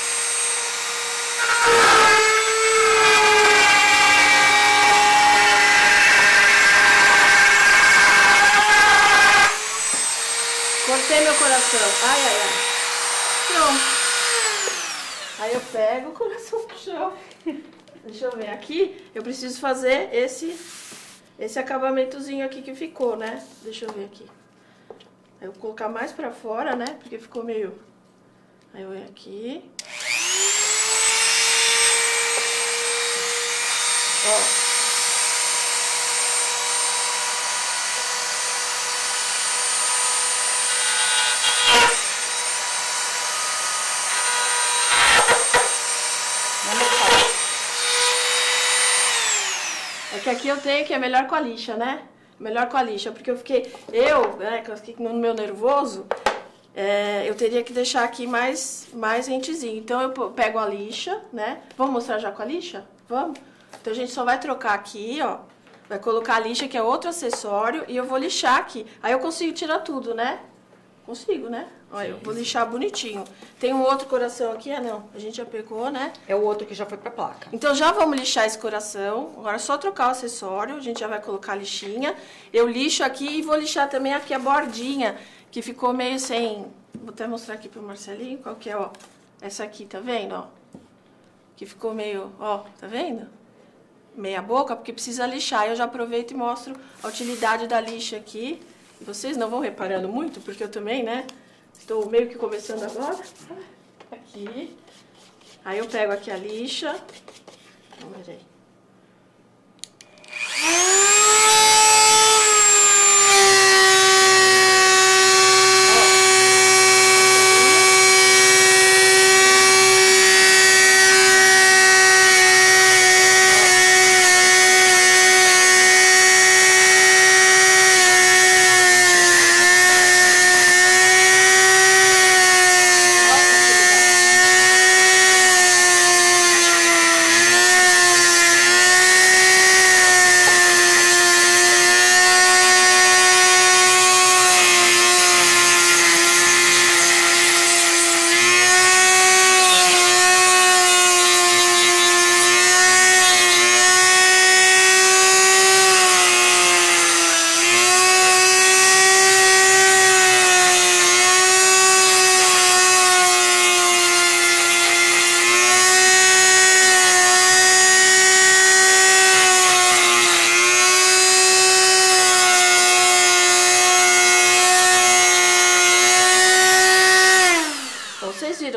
Cortei meu coração. Ai, ai, ai. Pronto. Aí eu pego o coração pro chão. Deixa eu ver. Aqui eu preciso fazer esse, esse acabamentozinho aqui que ficou, né? Deixa eu ver aqui. Aí eu vou colocar mais pra fora, né? Porque ficou meio... Aí eu venho aqui. Ó. É que aqui eu tenho que é melhor com a lixa, né? Melhor com a lixa, porque eu fiquei... Eu, né, que eu fiquei no meu nervoso, é, eu teria que deixar aqui mais, mais rentezinho. Então, eu pego a lixa, né? Vamos mostrar já com a lixa? Vamos? Então, a gente só vai trocar aqui, ó. Vai colocar a lixa, que é outro acessório, e eu vou lixar aqui. Aí eu consigo tirar tudo, né? Consigo, né? Olha, eu vou lixar bonitinho. Tem um outro coração aqui? Ah, não. A gente já pegou, né? É o outro que já foi pra placa. Então, já vamos lixar esse coração. Agora é só trocar o acessório. A gente já vai colocar a lixinha. Eu lixo aqui e vou lixar também aqui a bordinha, que ficou meio sem... Vou até mostrar aqui pro Marcelinho qual que é, ó. Essa aqui, tá vendo, ó? Que ficou meio... Ó, tá vendo? Meia boca, porque precisa lixar. Eu já aproveito e mostro a utilidade da lixa aqui. E vocês não vão reparando muito, porque eu também, né? Estou meio que começando agora. Aqui. Aí eu pego aqui a lixa. Vamos ver aí.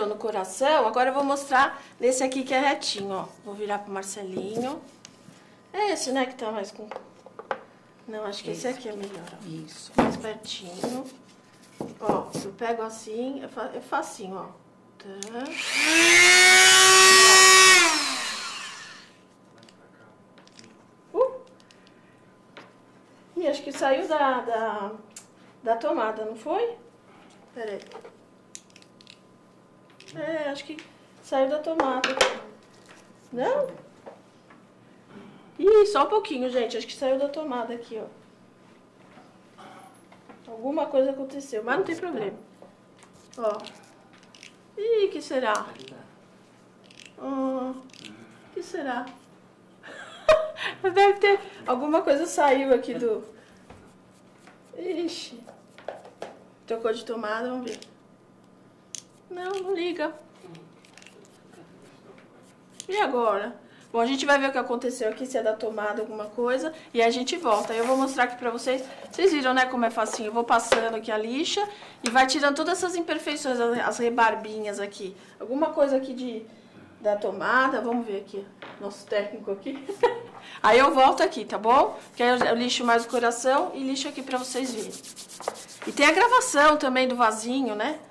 no coração, agora eu vou mostrar nesse aqui que é retinho, ó. Vou virar pro Marcelinho. É esse, né, que tá mais com... Não, acho que esse, esse aqui é melhor, ó. Isso. Mais pertinho. Ó, eu pego assim, é facinho, ó. Tá. Uh! Ih, acho que saiu da, da, da tomada, não foi? Pera aí. É, acho que saiu da tomada. Não? Ih, só um pouquinho, gente. Acho que saiu da tomada aqui, ó. Alguma coisa aconteceu, mas não tem problema. Ó. Ih, que será? Hum, que será? Deve ter... Alguma coisa saiu aqui do... Ixi. Trocou de tomada, vamos ver. Não, não liga. E agora? Bom, a gente vai ver o que aconteceu aqui, se é da tomada alguma coisa, e aí a gente volta. Eu vou mostrar aqui pra vocês. Vocês viram, né, como é facinho? Eu vou passando aqui a lixa e vai tirando todas essas imperfeições, as rebarbinhas aqui. Alguma coisa aqui de, da tomada, vamos ver aqui, nosso técnico aqui. Aí eu volto aqui, tá bom? Porque aí eu lixo mais o coração e lixo aqui pra vocês verem. E tem a gravação também do vasinho, né?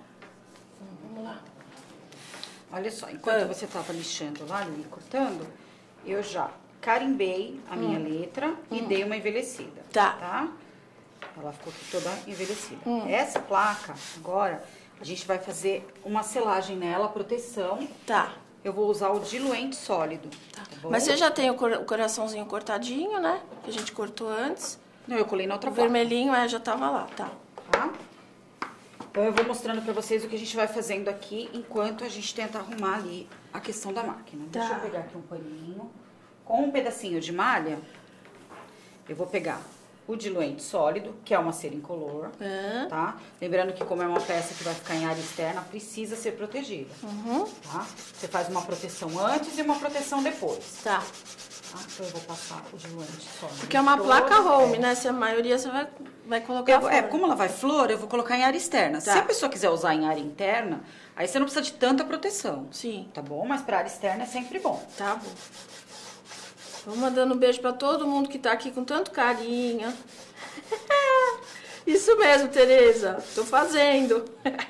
Olha só, enquanto ah. você estava lixando lá, ali, cortando, eu já carimbei a minha hum. letra e hum. dei uma envelhecida. Tá. Tá? Ela ficou toda envelhecida. Hum. Essa placa, agora, a gente vai fazer uma selagem nela, proteção. Tá. Eu vou usar o diluente sólido. Tá. Tá bom? Mas você já tem o, cor o coraçãozinho cortadinho, né? Que a gente cortou antes. Não, eu colei na outra o placa. O vermelhinho, é, já tava lá, tá. Tá? Então, eu vou mostrando pra vocês o que a gente vai fazendo aqui, enquanto a gente tenta arrumar ali a questão da máquina. Tá. Deixa eu pegar aqui um paninho. Com um pedacinho de malha, eu vou pegar o diluente sólido, que é uma cera incolor, uhum. tá? Lembrando que como é uma peça que vai ficar em área externa, precisa ser protegida, uhum. tá? Você faz uma proteção antes e uma proteção depois. Tá. Tá? Então, eu vou passar o diluente sólido. Porque é uma placa home, né? Se a maioria você vai, vai colocar eu, fora. É, como ela vai flor, eu vou colocar em área externa. Tá. Se a pessoa quiser usar em área interna, aí você não precisa de tanta proteção. Sim. Tá bom? Mas pra área externa é sempre bom. Tá bom. Vou mandando um beijo pra todo mundo que tá aqui com tanto carinho. Isso mesmo, Tereza. Tô fazendo.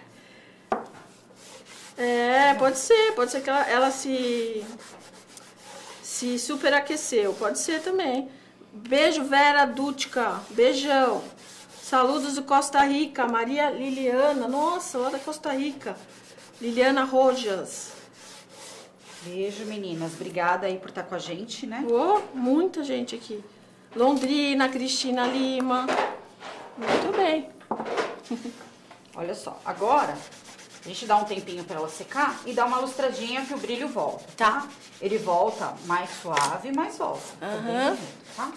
É, pode ser. Pode ser que ela, ela se... Se superaqueceu. Pode ser também. Beijo, Vera Dútica. Beijão. Saludos do Costa Rica. Maria Liliana. Nossa, lá da Costa Rica. Liliana Rojas. Beijo, meninas. Obrigada aí por estar com a gente, né? Oh, muita gente aqui. Londrina, Cristina Lima. Muito bem. Olha só. Agora, a gente dá um tempinho para ela secar e dá uma lustradinha que o brilho volta, tá? Ele volta mais suave, mas volta. Uhum. Tá?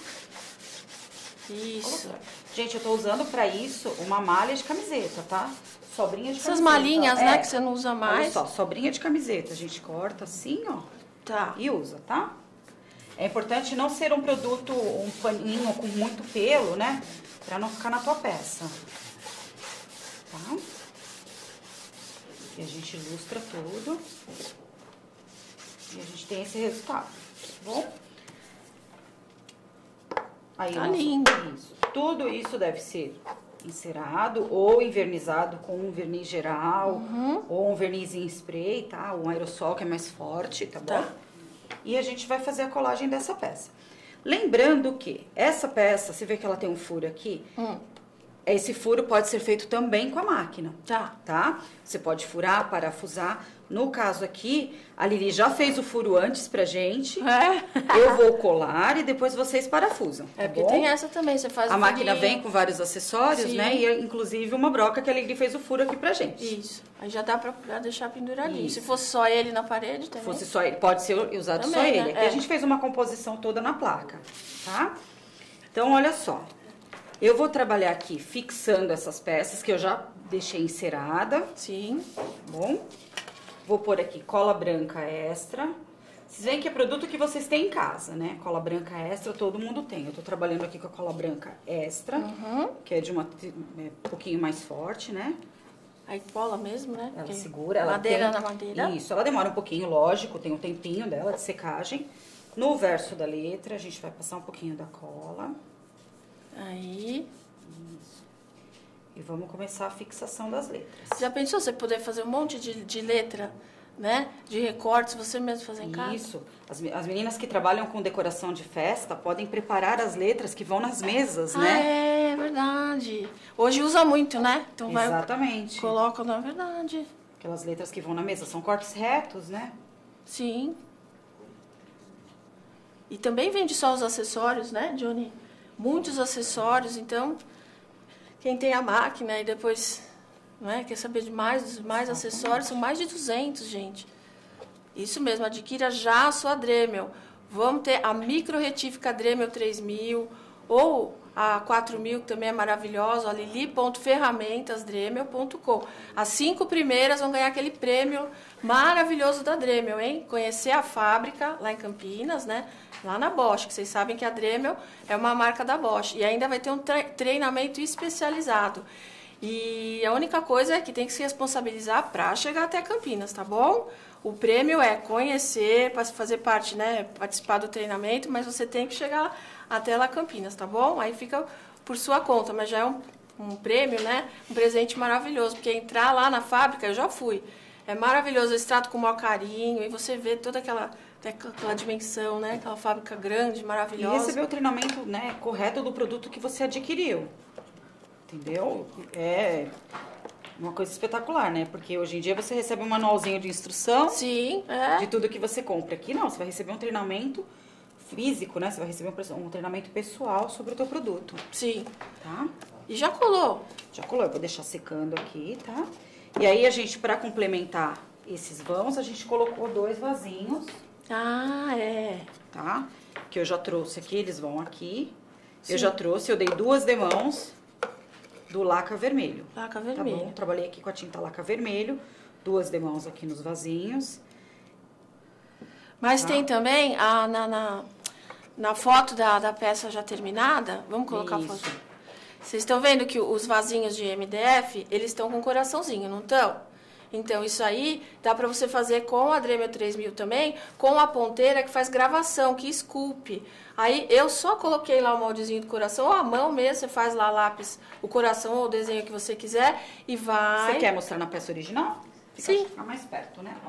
Isso. Gente, eu tô usando pra isso uma malha de camiseta, tá? Sobrinha de Essas camiseta. Essas malhinhas, é. né, que você não usa mais. Olha só, sobrinha de camiseta. A gente corta assim, ó. Tá. E usa, tá? É importante não ser um produto, um paninho com muito pelo, né? Pra não ficar na tua peça. Tá? E a gente ilustra tudo. E a gente tem esse resultado, tá bom? Aí, tá nosso, lindo. Isso. Tudo isso deve ser encerado ou envernizado com um verniz geral, uhum. ou um verniz em spray, tá? Um aerossol que é mais forte, tá bom? Tá. E a gente vai fazer a colagem dessa peça. Lembrando que essa peça, você vê que ela tem um furo aqui? Hum. Esse furo pode ser feito também com a máquina, tá? Tá? Você pode furar, parafusar. No caso aqui, a Lili já fez o furo antes pra gente. É? Eu vou colar e depois vocês parafusam, tá É porque bom? tem essa também, você faz A o máquina furinho. vem com vários acessórios, Sim. né? E inclusive uma broca que a Lili fez o furo aqui pra gente. Isso. Aí já dá pra, pra deixar penduradinho. Isso. Se fosse só ele na parede também. Se fosse só ele, pode ser usado Também, só ele. né? Aqui É. a gente fez uma composição toda na placa, tá? Então, olha só. Eu vou trabalhar aqui fixando essas peças que eu já deixei encerada. Sim. Tá bom? Vou pôr aqui cola branca extra. Vocês veem que é produto que vocês têm em casa, né? Cola branca extra todo mundo tem. Eu tô trabalhando aqui com a cola branca extra, Uhum. que é de uma, é, um pouquinho mais forte, né? Aí cola mesmo, né? Ela Porque segura, ela madeira tem... na madeira. Isso, ela demora um pouquinho, lógico, tem um tempinho dela de secagem. No verso da letra, a gente vai passar um pouquinho da cola. Aí. Isso. E vamos começar a fixação das letras. Já pensou você poder fazer um monte de, de letra, né? De recortes, você mesmo fazer em casa? Isso. As, me- as meninas que trabalham com decoração de festa podem preparar as letras que vão nas mesas, Ah, né? é verdade. Hoje usa muito, né? Então vai. Exatamente. Coloca, na verdade. Aquelas letras que vão na mesa. São cortes retos, né? Sim. E também vende só os acessórios, né, Johnny? Muitos acessórios, então, quem tem a máquina e depois, né, quer saber de mais, mais acessórios, são mais de duzentos, gente. Isso mesmo, adquira já a sua Dremel. Vamos ter a micro retífica Dremel três mil ou a quatro mil, que também é maravilhosa, ó, lili ponto ferramentas dremel ponto com. As cinco primeiras vão ganhar aquele prêmio maravilhoso da Dremel, hein? Conhecer a fábrica lá em Campinas, né? Lá na Bosch, que vocês sabem que a Dremel é uma marca da Bosch. E ainda vai ter um tre- treinamento especializado. E a única coisa é que tem que se responsabilizar para chegar até Campinas, tá bom? O prêmio é conhecer, para fazer parte, né, participar do treinamento, mas você tem que chegar até lá Campinas, tá bom? Aí fica por sua conta, mas já é um, um prêmio, né, um presente maravilhoso, porque entrar lá na fábrica, eu já fui, é maravilhoso, eles tratam com o maior carinho, e você vê toda aquela, aquela dimensão, né, aquela fábrica grande, E maravilhosa. receber o treinamento, né, correto do produto que você adquiriu. Entendeu? É uma coisa espetacular, né? Porque hoje em dia você recebe um manualzinho de instrução Sim, é. de tudo que você compra. Aqui não, você vai receber um treinamento físico, né? Você vai receber um, perso- um treinamento pessoal sobre o teu produto, Sim. tá? E já colou. Já colou, eu vou deixar secando aqui, tá? E aí a gente, para complementar esses vãos, a gente colocou dois vasinhos, Ah, é. tá? Que eu já trouxe aqui, eles vão aqui. Sim. Eu já trouxe, eu dei duas demãos do laca vermelho. Laca Tá vermelha. bom? Trabalhei aqui com a tinta laca vermelho, duas demãos aqui nos vasinhos. Mas Tá. tem também, a, na, na, na foto da, da peça já terminada, vamos colocar Isso. a foto. Vocês estão vendo que os vasinhos de M D F, eles estão com coraçãozinho, não estão? Então, isso aí dá para você fazer com a Dremel três mil também, com a ponteira que faz gravação, que esculpe. Aí, eu só coloquei lá o moldezinho do coração, ou a mão mesmo, você faz lá lápis, o coração ou o desenho que você quiser, e vai... Você quer mostrar na peça original? Fica, Sim. Fica mais perto, né?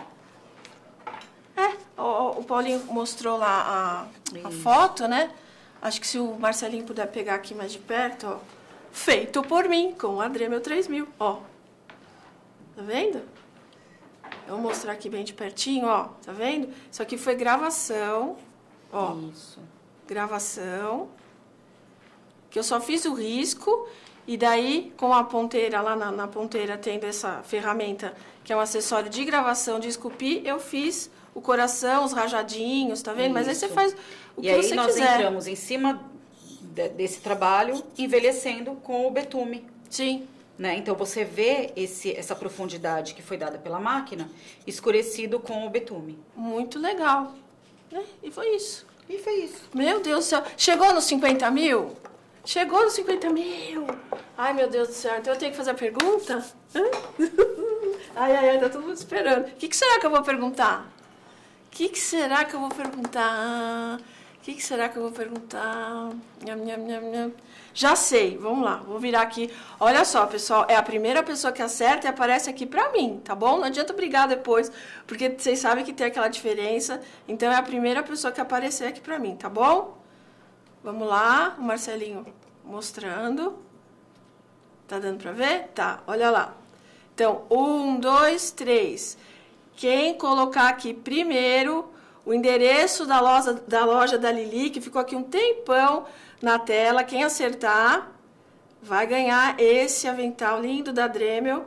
Ó. É, o, o Paulinho mostrou lá a, a Isso. foto, né? Acho que se o Marcelinho puder pegar aqui mais de perto, ó. Feito por mim, com a Dremel três mil, ó. Tá vendo? Eu vou mostrar aqui bem de pertinho, ó. Tá vendo? Isso aqui foi gravação, ó. Isso. Gravação. Que eu só fiz o risco. E daí, com a ponteira, lá na, na ponteira, tendo essa ferramenta, que é um acessório de gravação de esculpir, eu fiz o coração, os rajadinhos, tá vendo? Mas aí você Isso. faz o E que aí você nós quiser. entramos em cima de- desse trabalho, envelhecendo com o betume. Sim. Né? Então você vê esse, essa profundidade que foi dada pela máquina escurecido com o betume. Muito legal. Né? E foi isso. E foi isso. Meu Deus do céu. Chegou nos cinquenta mil? Chegou nos cinquenta mil. Ai, meu Deus do céu. Então eu tenho que fazer a pergunta? Hã? Ai, ai, ai, tá todo mundo esperando. O que, que será que eu vou perguntar? O que, que será que eu vou perguntar? O que, que será que eu vou perguntar? Nham, nham, nham, nham. Já sei, vamos lá, vou virar aqui. Olha só, pessoal, é a primeira pessoa que acerta e aparece aqui pra mim, tá bom? Não adianta brigar depois, porque vocês sabem que tem aquela diferença. Então, é a primeira pessoa que aparecer aqui pra mim, tá bom? Vamos lá, o Marcelinho mostrando. Tá dando pra ver? Tá, olha lá. Então, um, dois, três. Quem colocar aqui primeiro o endereço da loja, da loja da Lili, que ficou aqui um tempão na tela, quem acertar vai ganhar esse avental lindo da Dremel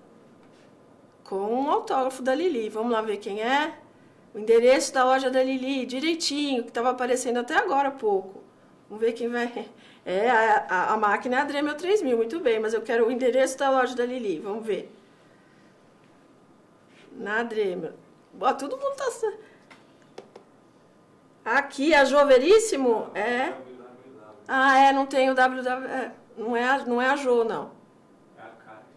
com um autógrafo da Lili. Vamos lá ver quem é? O endereço da loja da Lili, direitinho, que estava aparecendo até agora há pouco. Vamos ver quem vai... É, a, a, a máquina é a Dremel três mil, muito bem, mas eu quero o endereço da loja da Lili. Vamos ver. Na Dremel. Ó, todo mundo tá... Aqui, a Jo Veríssimo é... Ah, é, não tem o W W... É, não, é a, não é a Jo, não.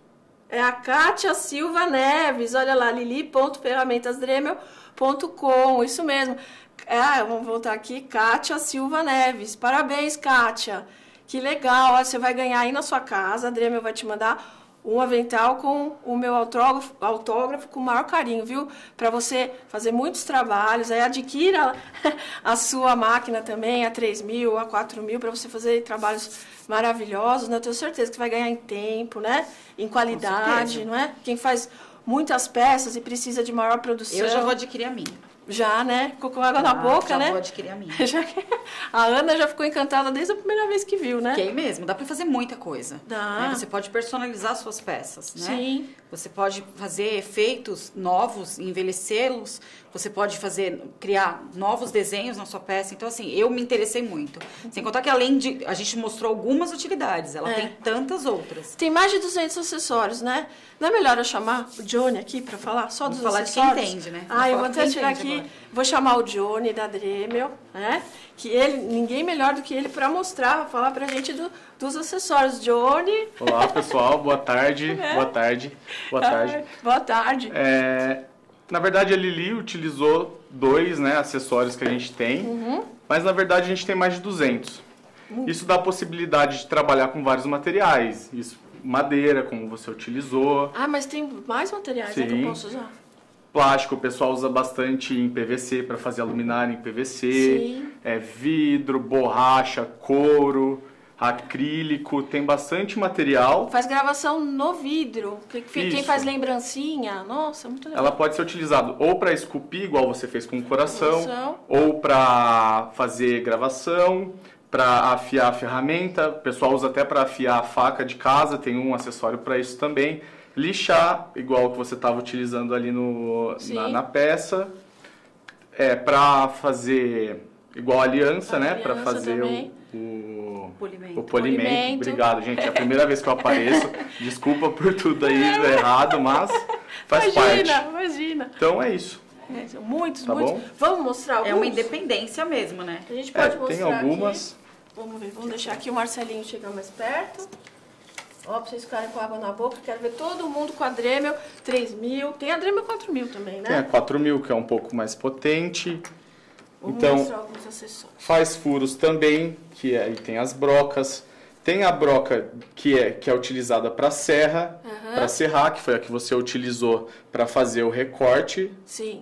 É a Kátia Silva Neves. Olha lá, lili ponto ferramentas dremel ponto com. Isso mesmo. É, vamos voltar aqui. Kátia Silva Neves. Parabéns, Kátia. Que legal. Ó, você vai ganhar aí na sua casa. A Dremel vai te mandar um avental com o meu autógrafo, autógrafo com o maior carinho, viu? Para você fazer muitos trabalhos. Aí adquira a sua máquina também, a três mil, a quatro mil, para você fazer trabalhos maravilhosos, né? Eu tenho certeza que vai ganhar em tempo, né? Em qualidade, não é? Quem faz muitas peças e precisa de maior produção. Eu já vou adquirir a minha. Já, né? Ficou com água ah, na boca, já né? Já vou adquirir a minha. Já que... A Ana já ficou encantada desde a primeira vez que viu, né? Fiquei mesmo. Dá pra fazer muita coisa. Dá. Né? Você pode personalizar suas peças, né? Sim. Você pode fazer efeitos novos, envelhecê-los. Você pode fazer, criar novos desenhos na sua peça. Então, assim, eu me interessei muito. Sem contar que, além de... A gente mostrou algumas utilidades. Ela é. tem tantas outras. Tem mais de duzentos acessórios, né? Não é melhor eu chamar o Johnny aqui para falar só dos Vamos acessórios? falar de quem entende, né? Ah, eu vou até tirar aqui. Agora. Vou chamar o Johnny da Dremel, né? Que ele, ninguém melhor do que ele para mostrar, falar pra gente do, dos acessórios. Johnny. Olá, pessoal. Boa tarde. É. Boa tarde. Boa tarde. Boa tarde. É, na verdade, a Lili utilizou dois, né, acessórios que a gente tem, uhum. mas na verdade a gente tem mais de duzentos. Uhum. Isso dá a possibilidade de trabalhar com vários materiais. Isso, madeira, como você utilizou. Ah, mas tem mais materiais, né, que eu posso usar? Plástico, o pessoal usa bastante em P V C para fazer a luminária em P V C. Sim. É, vidro, borracha, couro, acrílico, tem bastante material. Faz gravação no vidro. Quem Isso. faz lembrancinha, nossa, muito legal. Ela pode ser utilizada ou para esculpir, igual você fez com o coração, coração. ou para fazer gravação, para afiar a ferramenta. O pessoal usa até para afiar a faca de casa, tem um acessório para isso também. Lixar, igual que você estava utilizando ali no, na, na peça. É, para fazer, igual a aliança, a né? Para fazer o, o, polimento. o polimento. polimento. Obrigado, gente. É a primeira vez que eu apareço. Desculpa por tudo aí é. errado, mas faz imagina, parte. Imagina, Então é isso. É, muitos, tá muitos. Bom? Vamos mostrar alguns? É uma independência mesmo, né? A gente pode é, mostrar tem algumas. Aqui. Vamos ver, vamos deixar aqui o Marcelinho chegar mais perto. Ó, pra vocês ficarem com água na boca. Quero ver todo mundo com a Dremel três mil. Tem a Dremel quatro mil também, né? Tem a quatro mil, que é um pouco mais potente. Vamos então, mostrar alguns acessórios. Faz furos também, que aí tem as brocas. Tem a broca que é, que é utilizada para serra, uhum. para serrar, que foi a que você utilizou para fazer o recorte. Sim.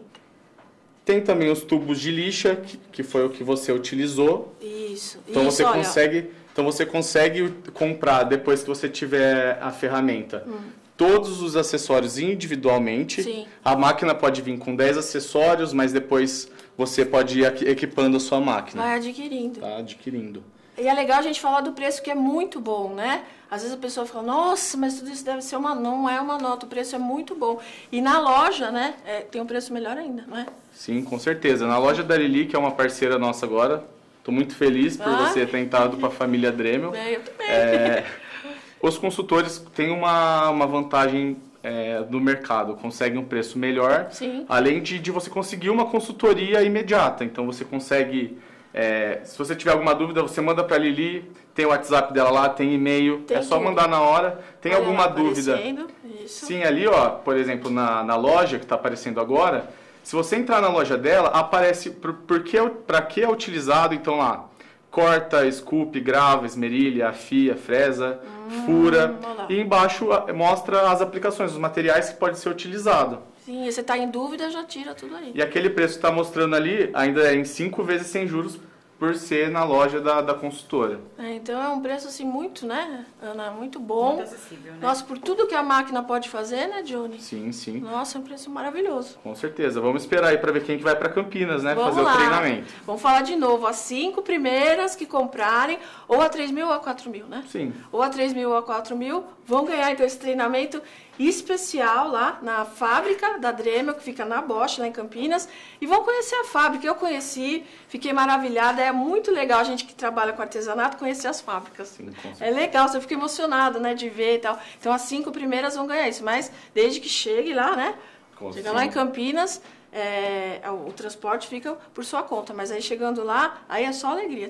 Tem também os tubos de lixa, que, que foi o que você utilizou. Isso. Então Isso, você olha. consegue, então você consegue comprar depois que você tiver a ferramenta. Hum. Todos os acessórios individualmente. Sim. A máquina pode vir com dez acessórios, mas depois você pode ir equipando a sua máquina. Vai adquirindo. Tá adquirindo. E é legal a gente falar do preço, que é muito bom, né? Às vezes a pessoa fala, nossa, mas tudo isso deve ser uma... Não é uma nota, o preço é muito bom. E na loja, né, é, tem um preço melhor ainda, não é? Sim, com certeza. Na loja da Lili, que é uma parceira nossa agora, estou muito feliz por ah, você ter entrado para a família Dremel. Eu também. É, os consultores têm uma, uma vantagem é, no mercado, conseguem um preço melhor, Sim. além de, de você conseguir uma consultoria imediata. Então você consegue... É, se você tiver alguma dúvida, você manda para a Lili, tem o WhatsApp dela lá, tem e-mail, tem é só tudo. Mandar na hora. Tem Olha alguma dúvida? Isso. Sim, ali, ó, por exemplo, na, na loja que está aparecendo agora, se você entrar na loja dela, aparece por, por que, para que é utilizado, então lá, corta, esculpe, grava, esmerilha, afia, fresa, hum, fura, e embaixo mostra as aplicações, os materiais que pode ser utilizado. Sim, e você está em dúvida, já tira tudo aí. E aquele preço que está mostrando ali ainda é em cinco vezes sem juros por ser na loja da, da consultora. É, então é um preço assim muito, né, Ana? Muito bom. Muito acessível, né? Nossa, por tudo que a máquina pode fazer, né, Johnny? Sim, sim. Nossa, é um preço maravilhoso. Com certeza. Vamos esperar aí para ver quem que vai para Campinas, né? Vamos fazer lá. o treinamento. Vamos falar de novo. As cinco primeiras que comprarem, ou a três mil ou a quatro mil, né? Sim. Ou a três mil ou a quatro mil, vão ganhar então esse treinamento especial lá na fábrica da Dremel, que fica na Bosch, lá em Campinas, e vão conhecer a fábrica. Eu conheci, fiquei maravilhada, é muito legal a gente que trabalha com artesanato conhecer as fábricas. Sim, é legal, você fica emocionado, né, de ver e tal. Então as cinco primeiras vão ganhar isso, mas desde que chegue lá, né, com chega sim. lá em Campinas, é, o transporte fica por sua conta, mas aí chegando lá, aí é só alegria também.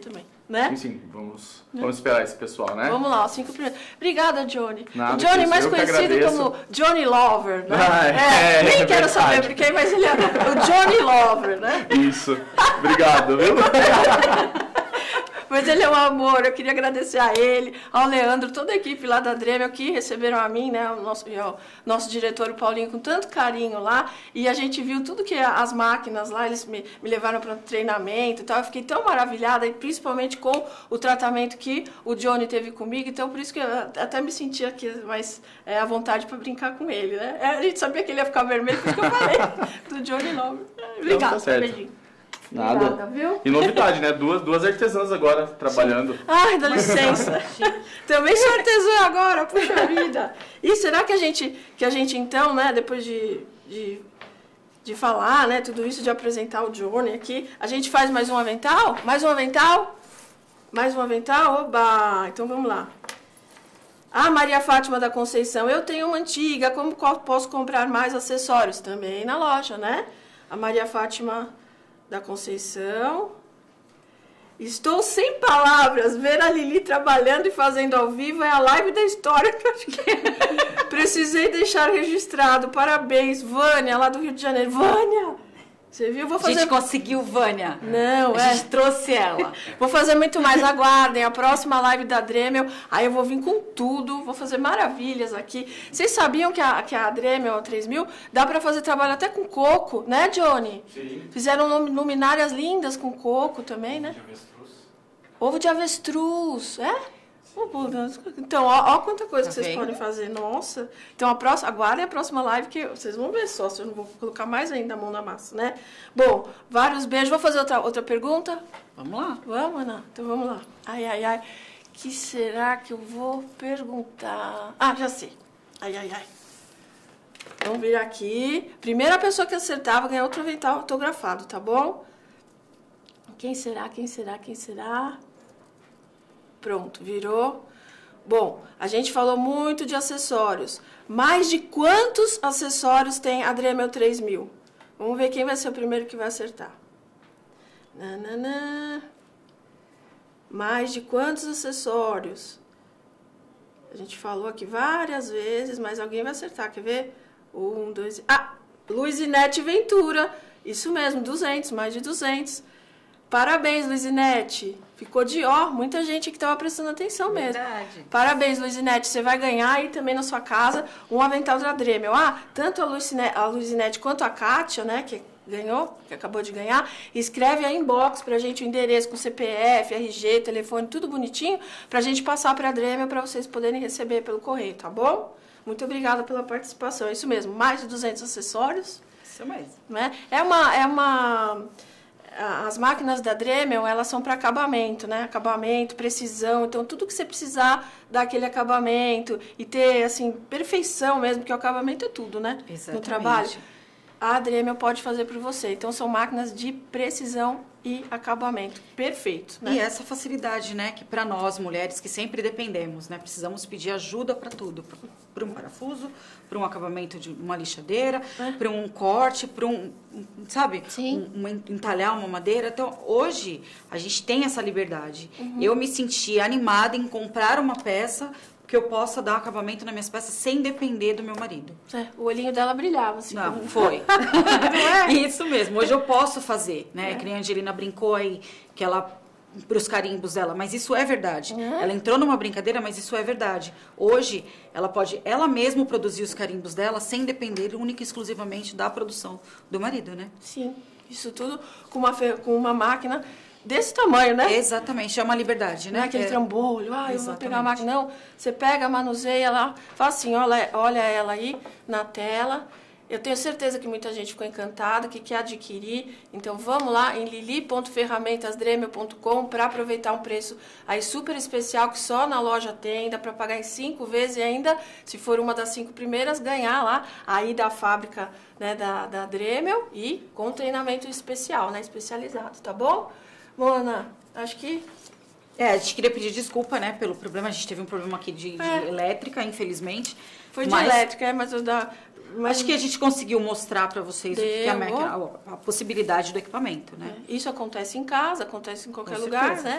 né? Sim, sim, vamos, vamos esperar esse pessoal, né? Vamos lá, os cinco primeiros. Obrigada, Johnny. Nada, o Johnny, isso, mais eu que conhecido agradeço. como Johnny Lover, né? Ah, é, é, nem é quero verdade. saber por quem, mas ele é o Johnny Lover, né? Isso. Obrigado, viu? Mas ele é um amor, eu queria agradecer a ele, ao Leandro, toda a equipe lá da Dremel que receberam a mim, né, o nosso, o nosso diretor, o Paulinho, com tanto carinho lá, e a gente viu tudo que as máquinas lá, eles me, me levaram para treinamento e tal, eu fiquei tão maravilhada, e principalmente com o tratamento que o Johnny teve comigo, então por isso que eu até me senti aqui mais é, à vontade para brincar com ele, né? A gente sabia que ele ia ficar vermelho, por isso que eu falei do Johnny Lover. Obrigada, tá beijinho. Nada. Obrigada, viu? E novidade, né? Duas, duas artesãs agora trabalhando. Ai, dá licença. Também sou artesã agora, puxa vida. E será que a gente, que a gente então, né, depois de, de, de falar, né, tudo isso, de apresentar o Johnny aqui, a gente faz mais um avental? Mais um avental? Mais um avental? Oba! Então vamos lá. Ah, Maria Fátima da Conceição, eu tenho uma antiga, como posso comprar mais acessórios? Também na loja, né? A Maria Fátima da Conceição. Estou sem palavras. Ver a Lili trabalhando e fazendo ao vivo é a live da história. Precisei deixar registrado. Parabéns, Vânia, lá do Rio de Janeiro. Vânia! Você viu? Vou fazer... A gente conseguiu, Vânia. Não, a é. A gente trouxe ela. Vou fazer muito mais. Aguardem a próxima live da Dremel. Aí eu vou vir com tudo. Vou fazer maravilhas aqui. Vocês sabiam que a, que a Dremel, a três mil, dá pra fazer trabalho até com coco, né, Johnny? Sim. Fizeram luminárias lindas com coco também, né? De avestruz. Ovo de avestruz, é? Então, ó, ó quanta coisa Tá que vocês vendo? podem fazer. Nossa. Então, a próxima, aguardem a próxima live que vocês vão ver só, se eu não vou colocar mais ainda a mão na massa, né? Bom, vários beijos. Vou fazer outra, outra pergunta? Vamos lá. Vamos, Ana? Então, vamos lá. Ai, ai, ai. Que será que eu vou perguntar? Ah, já sei. Ai, ai, ai. Vamos vir aqui. Primeira pessoa que acertar vai ganhar outro avental autografado, tá bom? Quem será? Quem será? Quem será? Pronto, virou. Bom, a gente falou muito de acessórios. Mais de quantos acessórios tem a Dremel três mil? Vamos ver quem vai ser o primeiro que vai acertar. Nananã. Mais de quantos acessórios? A gente falou aqui várias vezes, mas alguém vai acertar. Quer ver? Um, dois... Ah! Luizinete Ventura. Isso mesmo, duzentos, mais de duzentos. Parabéns, Luizinete. Ficou de ó, muita gente que estava prestando atenção mesmo. Verdade. Parabéns, Luizinete. Você vai ganhar aí também na sua casa um avental da Dremel. Ah, tanto a Luizinete, a Luizinete quanto a Kátia, né, que ganhou, que acabou de ganhar, escreve aí inbox pra gente o endereço com C P F, R G, telefone, tudo bonitinho, pra gente passar pra Dremel pra vocês poderem receber pelo correio, tá bom? Muito obrigada pela participação. É isso mesmo, mais de duzentos acessórios. Isso mesmo. Né? É uma... É uma As máquinas da Dremel, elas são para acabamento, né? Acabamento, precisão. Então, tudo que você precisar daquele acabamento e ter, assim, perfeição mesmo, porque o acabamento é tudo, né? Exatamente. No trabalho. A Dremel pode fazer por você. Então, são máquinas de precisão e acabamento. Perfeito, né? E essa facilidade, né? Que para nós, mulheres, que sempre dependemos, né? Precisamos pedir ajuda para tudo. Para um parafuso, para um acabamento de uma lixadeira, é. para um corte, para um, sabe? Sim. Um, um, entalhar uma madeira. Então, hoje, a gente tem essa liberdade. Uhum. Eu me senti animada em comprar uma peça que eu possa dar acabamento nas minhas peças sem depender do meu marido. É, o olhinho dela brilhava. Assim, Não, como... foi. Não é? Isso mesmo. Hoje eu posso fazer, né? É. Que nem a Angelina brincou aí, que ela... para os carimbos dela, mas isso é verdade. Uhum. Ela entrou numa brincadeira, mas isso é verdade. Hoje, ela pode, ela mesma produzir os carimbos dela sem depender única e exclusivamente da produção do marido, né? Sim, isso tudo com uma, com uma máquina desse tamanho, né? Exatamente, é uma liberdade, né? Não é aquele é... trambolho, ah, eu vou Exatamente. pegar a máquina. Não, você pega, manuseia lá, faz assim, olha, olha ela aí na tela. Eu tenho certeza que muita gente ficou encantada, que quer adquirir. Então, vamos lá em lili ponto ferramentas dremel ponto com para aproveitar um preço aí super especial que só na loja tem. Dá para pagar em cinco vezes e ainda, se for uma das cinco primeiras, ganhar lá aí da fábrica, né, da, da Dremel e com treinamento especial, né, especializado, tá bom? Bom, Ana, acho que... É, a gente queria pedir desculpa, né, pelo problema. A gente teve um problema aqui de, de É. elétrica, infelizmente. Foi de mas... elétrica, é, mas eu da... Mas... Acho que a gente conseguiu mostrar para vocês o que é a, máquina, a, a possibilidade do equipamento, né? É, isso acontece em casa, acontece em qualquer Com lugar, certeza. né?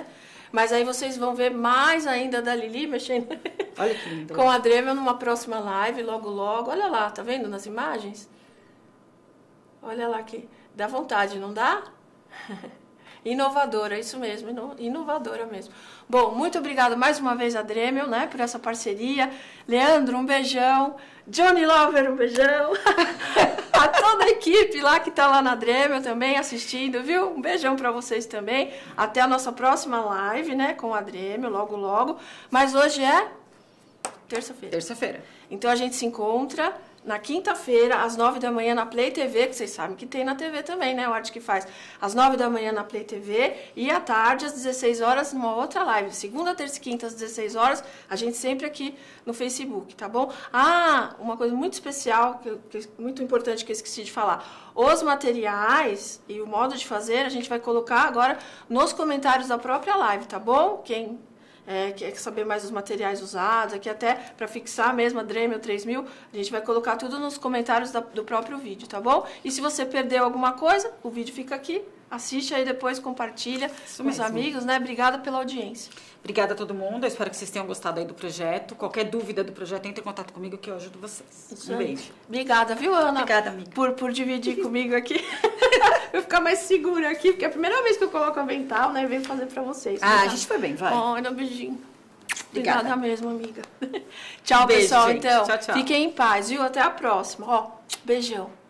Mas aí vocês vão ver mais ainda da Lili mexendo Olha que lindo. com a Dremel numa próxima live, logo, logo. Olha lá, tá vendo nas imagens? Olha lá que dá vontade, não dá? Inovadora, isso mesmo, ino- inovadora mesmo. Bom, muito obrigada mais uma vez a Dremel, né, por essa parceria. Leandro, um beijão. Johnny Lover, um beijão. A toda a equipe lá que tá lá na Dremel também assistindo, viu? Um beijão para vocês também. Até a nossa próxima live, né, com a Dremel, logo, logo. Mas hoje é terça-feira. Terça-feira. Então a gente se encontra na quinta-feira, às nove da manhã, na Play T V, que vocês sabem que tem na T V também, né? O Arte que faz. Às nove da manhã na Play T V e à tarde, às dezesseis horas, numa outra live. Segunda, terça e quinta, às dezesseis horas, a gente sempre aqui no Facebook, tá bom? Ah, uma coisa muito especial, que, eu- que, muito importante que eu esqueci de falar. Os materiais e o modo de fazer, a gente vai colocar agora nos comentários da própria live, tá bom? Quem É, quer saber mais dos materiais usados, aqui até para fixar mesmo a Dremel três mil, a gente vai colocar tudo nos comentários da- do próprio vídeo, tá bom? E se você perdeu alguma coisa, o vídeo fica aqui, assiste aí depois, compartilha Isso com os mesmo. amigos, né? Obrigada pela audiência. Obrigada a todo mundo. Eu espero que vocês tenham gostado aí do projeto. Qualquer dúvida do projeto, entre em contato comigo que eu ajudo vocês. Isso Um aí. beijo. Obrigada, viu, Ana? Obrigada, amiga. Por, por dividir comigo aqui. Eu ficar mais segura aqui, porque é a primeira vez que eu coloco a avental, né? E venho fazer pra vocês. Ah, a gente foi bem, vai. Olha, um beijinho. Obrigada. Obrigada mesmo, amiga. Tchau, Beijo, pessoal. gente. Então, Tchau, tchau. fiquem em paz, viu? Até a próxima. Ó, beijão.